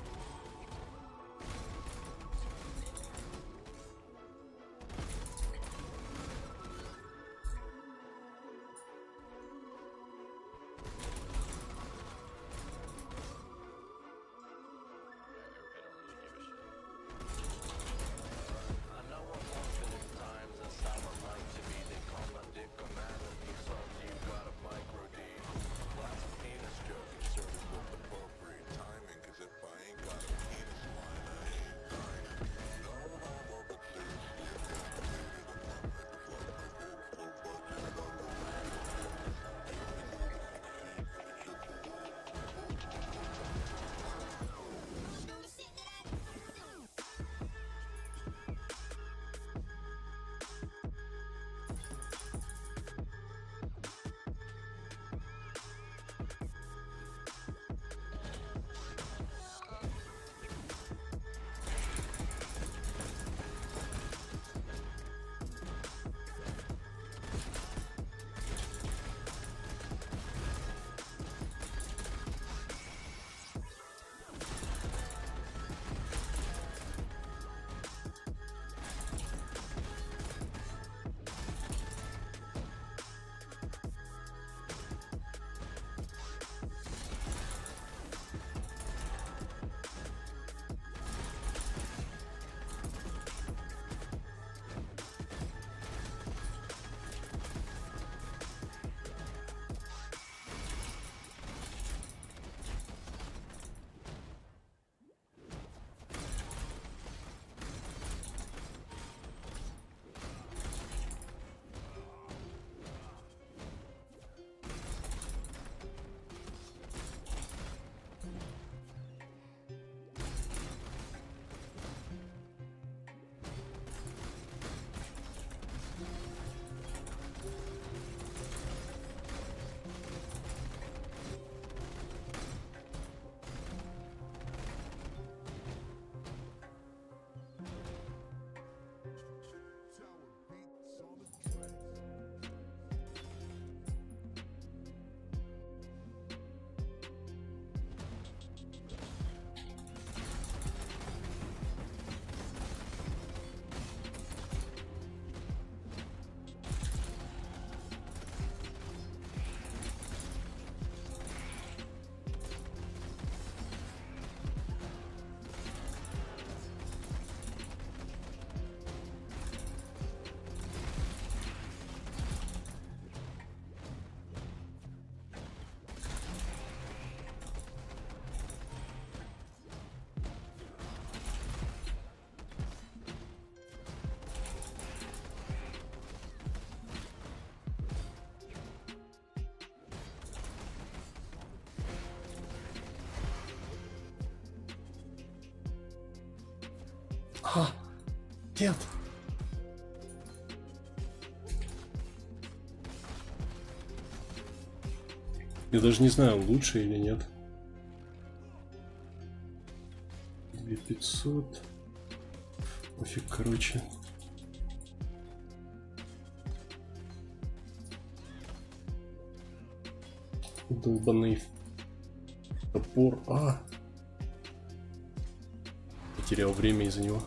А, нет. Я даже не знаю, лучше или нет. две тысячи пятьсот. Пофиг, короче. Долбаный топор. А! Потерял время из-за него.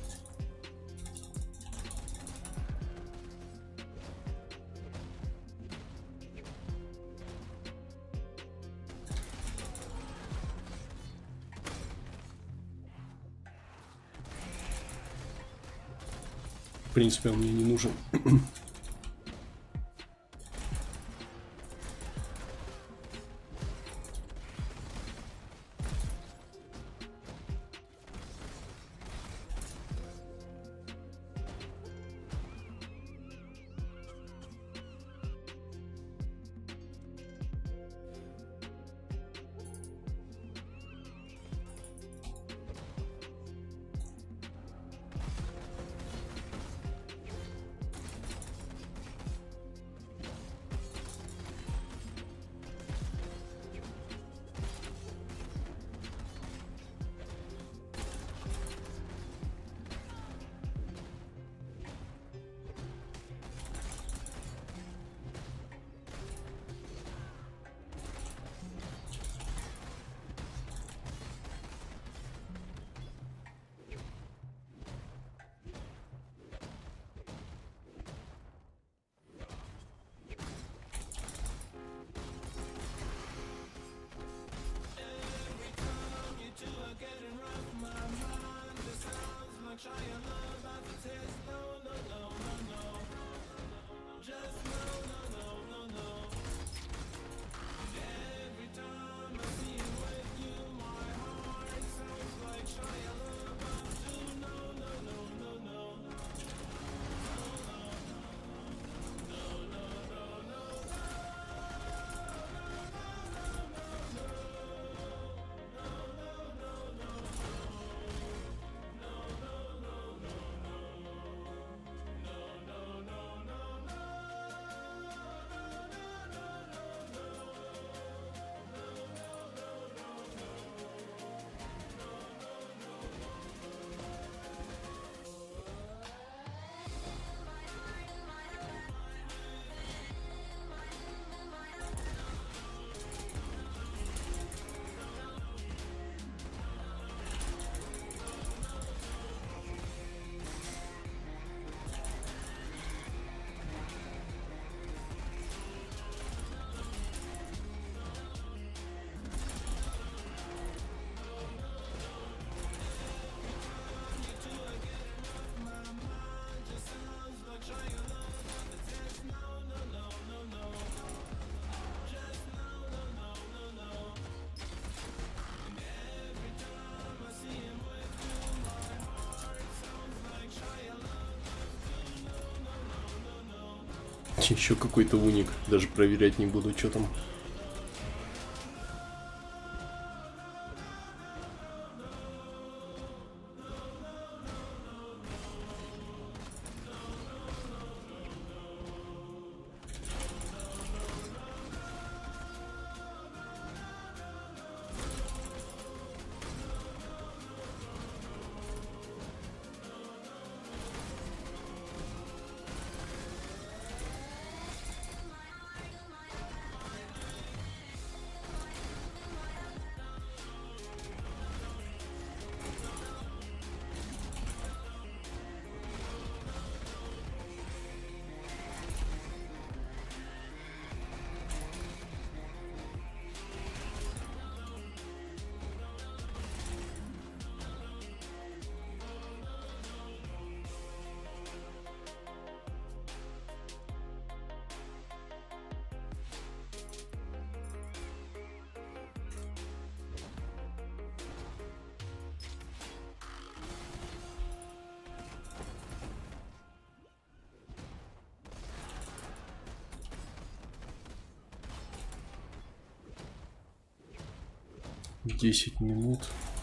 В принципе, он мне не нужен. Еще какой-то уник. Даже проверять не буду, что там. Десять минут.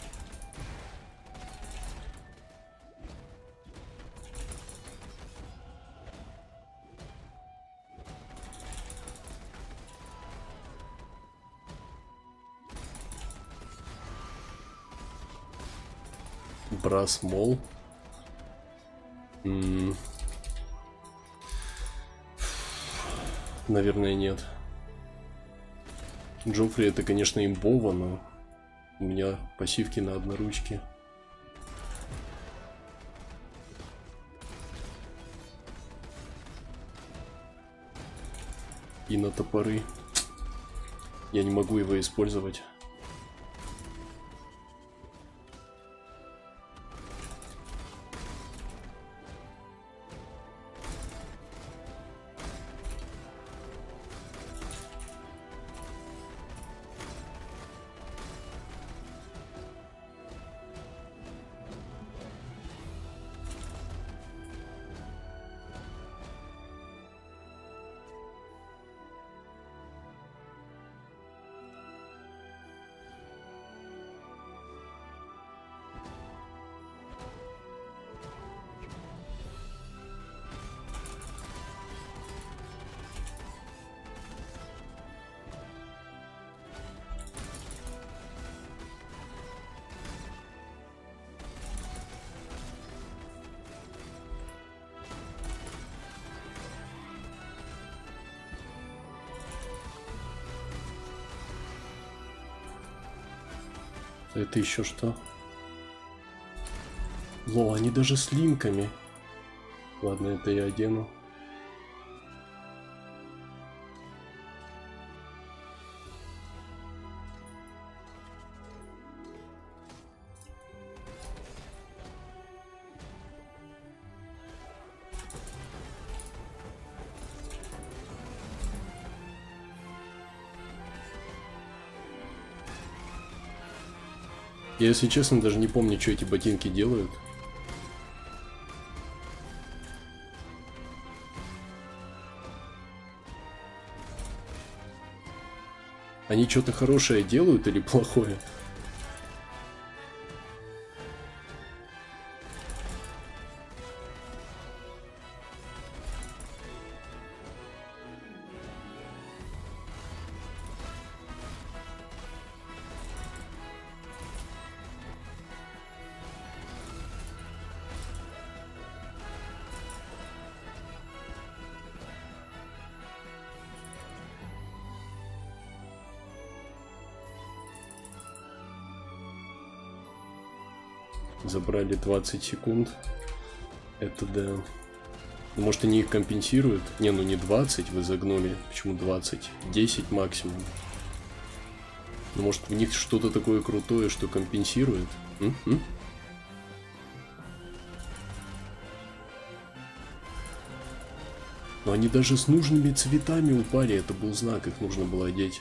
Брас Мол. М-м. Наверное, нет. Джоффри это, конечно, имбово, но у меня пассивки на одноручке. И на топоры. Я не могу его использовать. Это еще что? Лол, они даже с линками. Ладно, это я одену. Я, если честно, даже не помню, что эти ботинки делают. Они что-то хорошее делают или плохое? Забрали двадцать секунд. Это да. Может, они их компенсируют? Не, ну не двадцать вы загнули. Почему двадцать? десять максимум. Ну, может, у них что-то такое крутое, что компенсирует? М-м? Но они даже с нужными цветами упали. Это был знак, их нужно было одеть.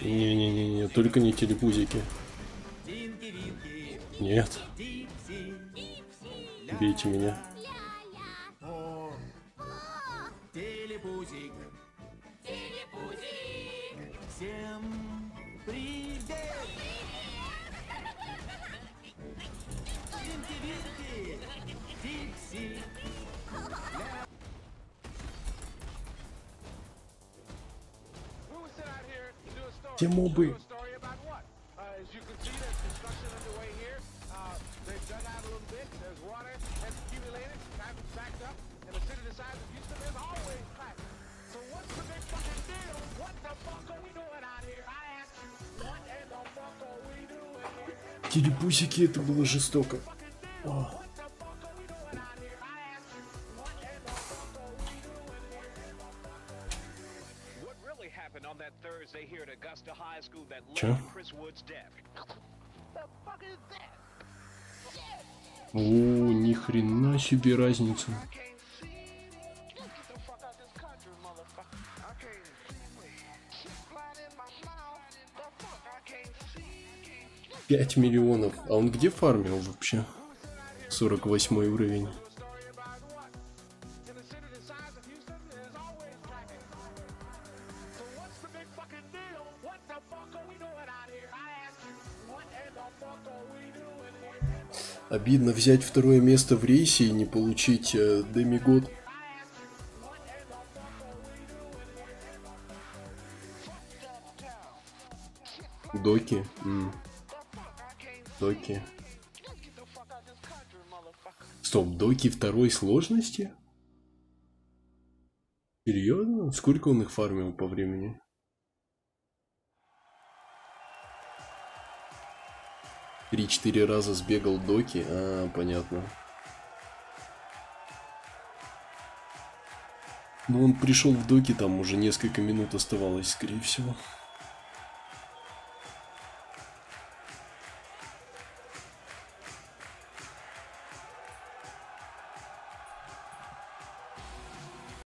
Не-не-не, только не телепузики. Нет. Бейте меня. Телепузик. Телепузик. Всем привет. Винки-винки. Дикси. Те мобы. Телепусики, это было жестоко. О. Чё? О, ни хрена себе разница. Пять миллионов. А он где фармил вообще? сорок восьмой уровень. Обидно взять второе место в рейсе и не получить э, демигод. Доки. М. Доки. Стоп, доки второй сложности? Серьезно? Сколько он их фармил по времени? Три-четыре раза сбегал доки. А, понятно. Ну, он пришел в доки, там уже несколько минут оставалось, скорее всего.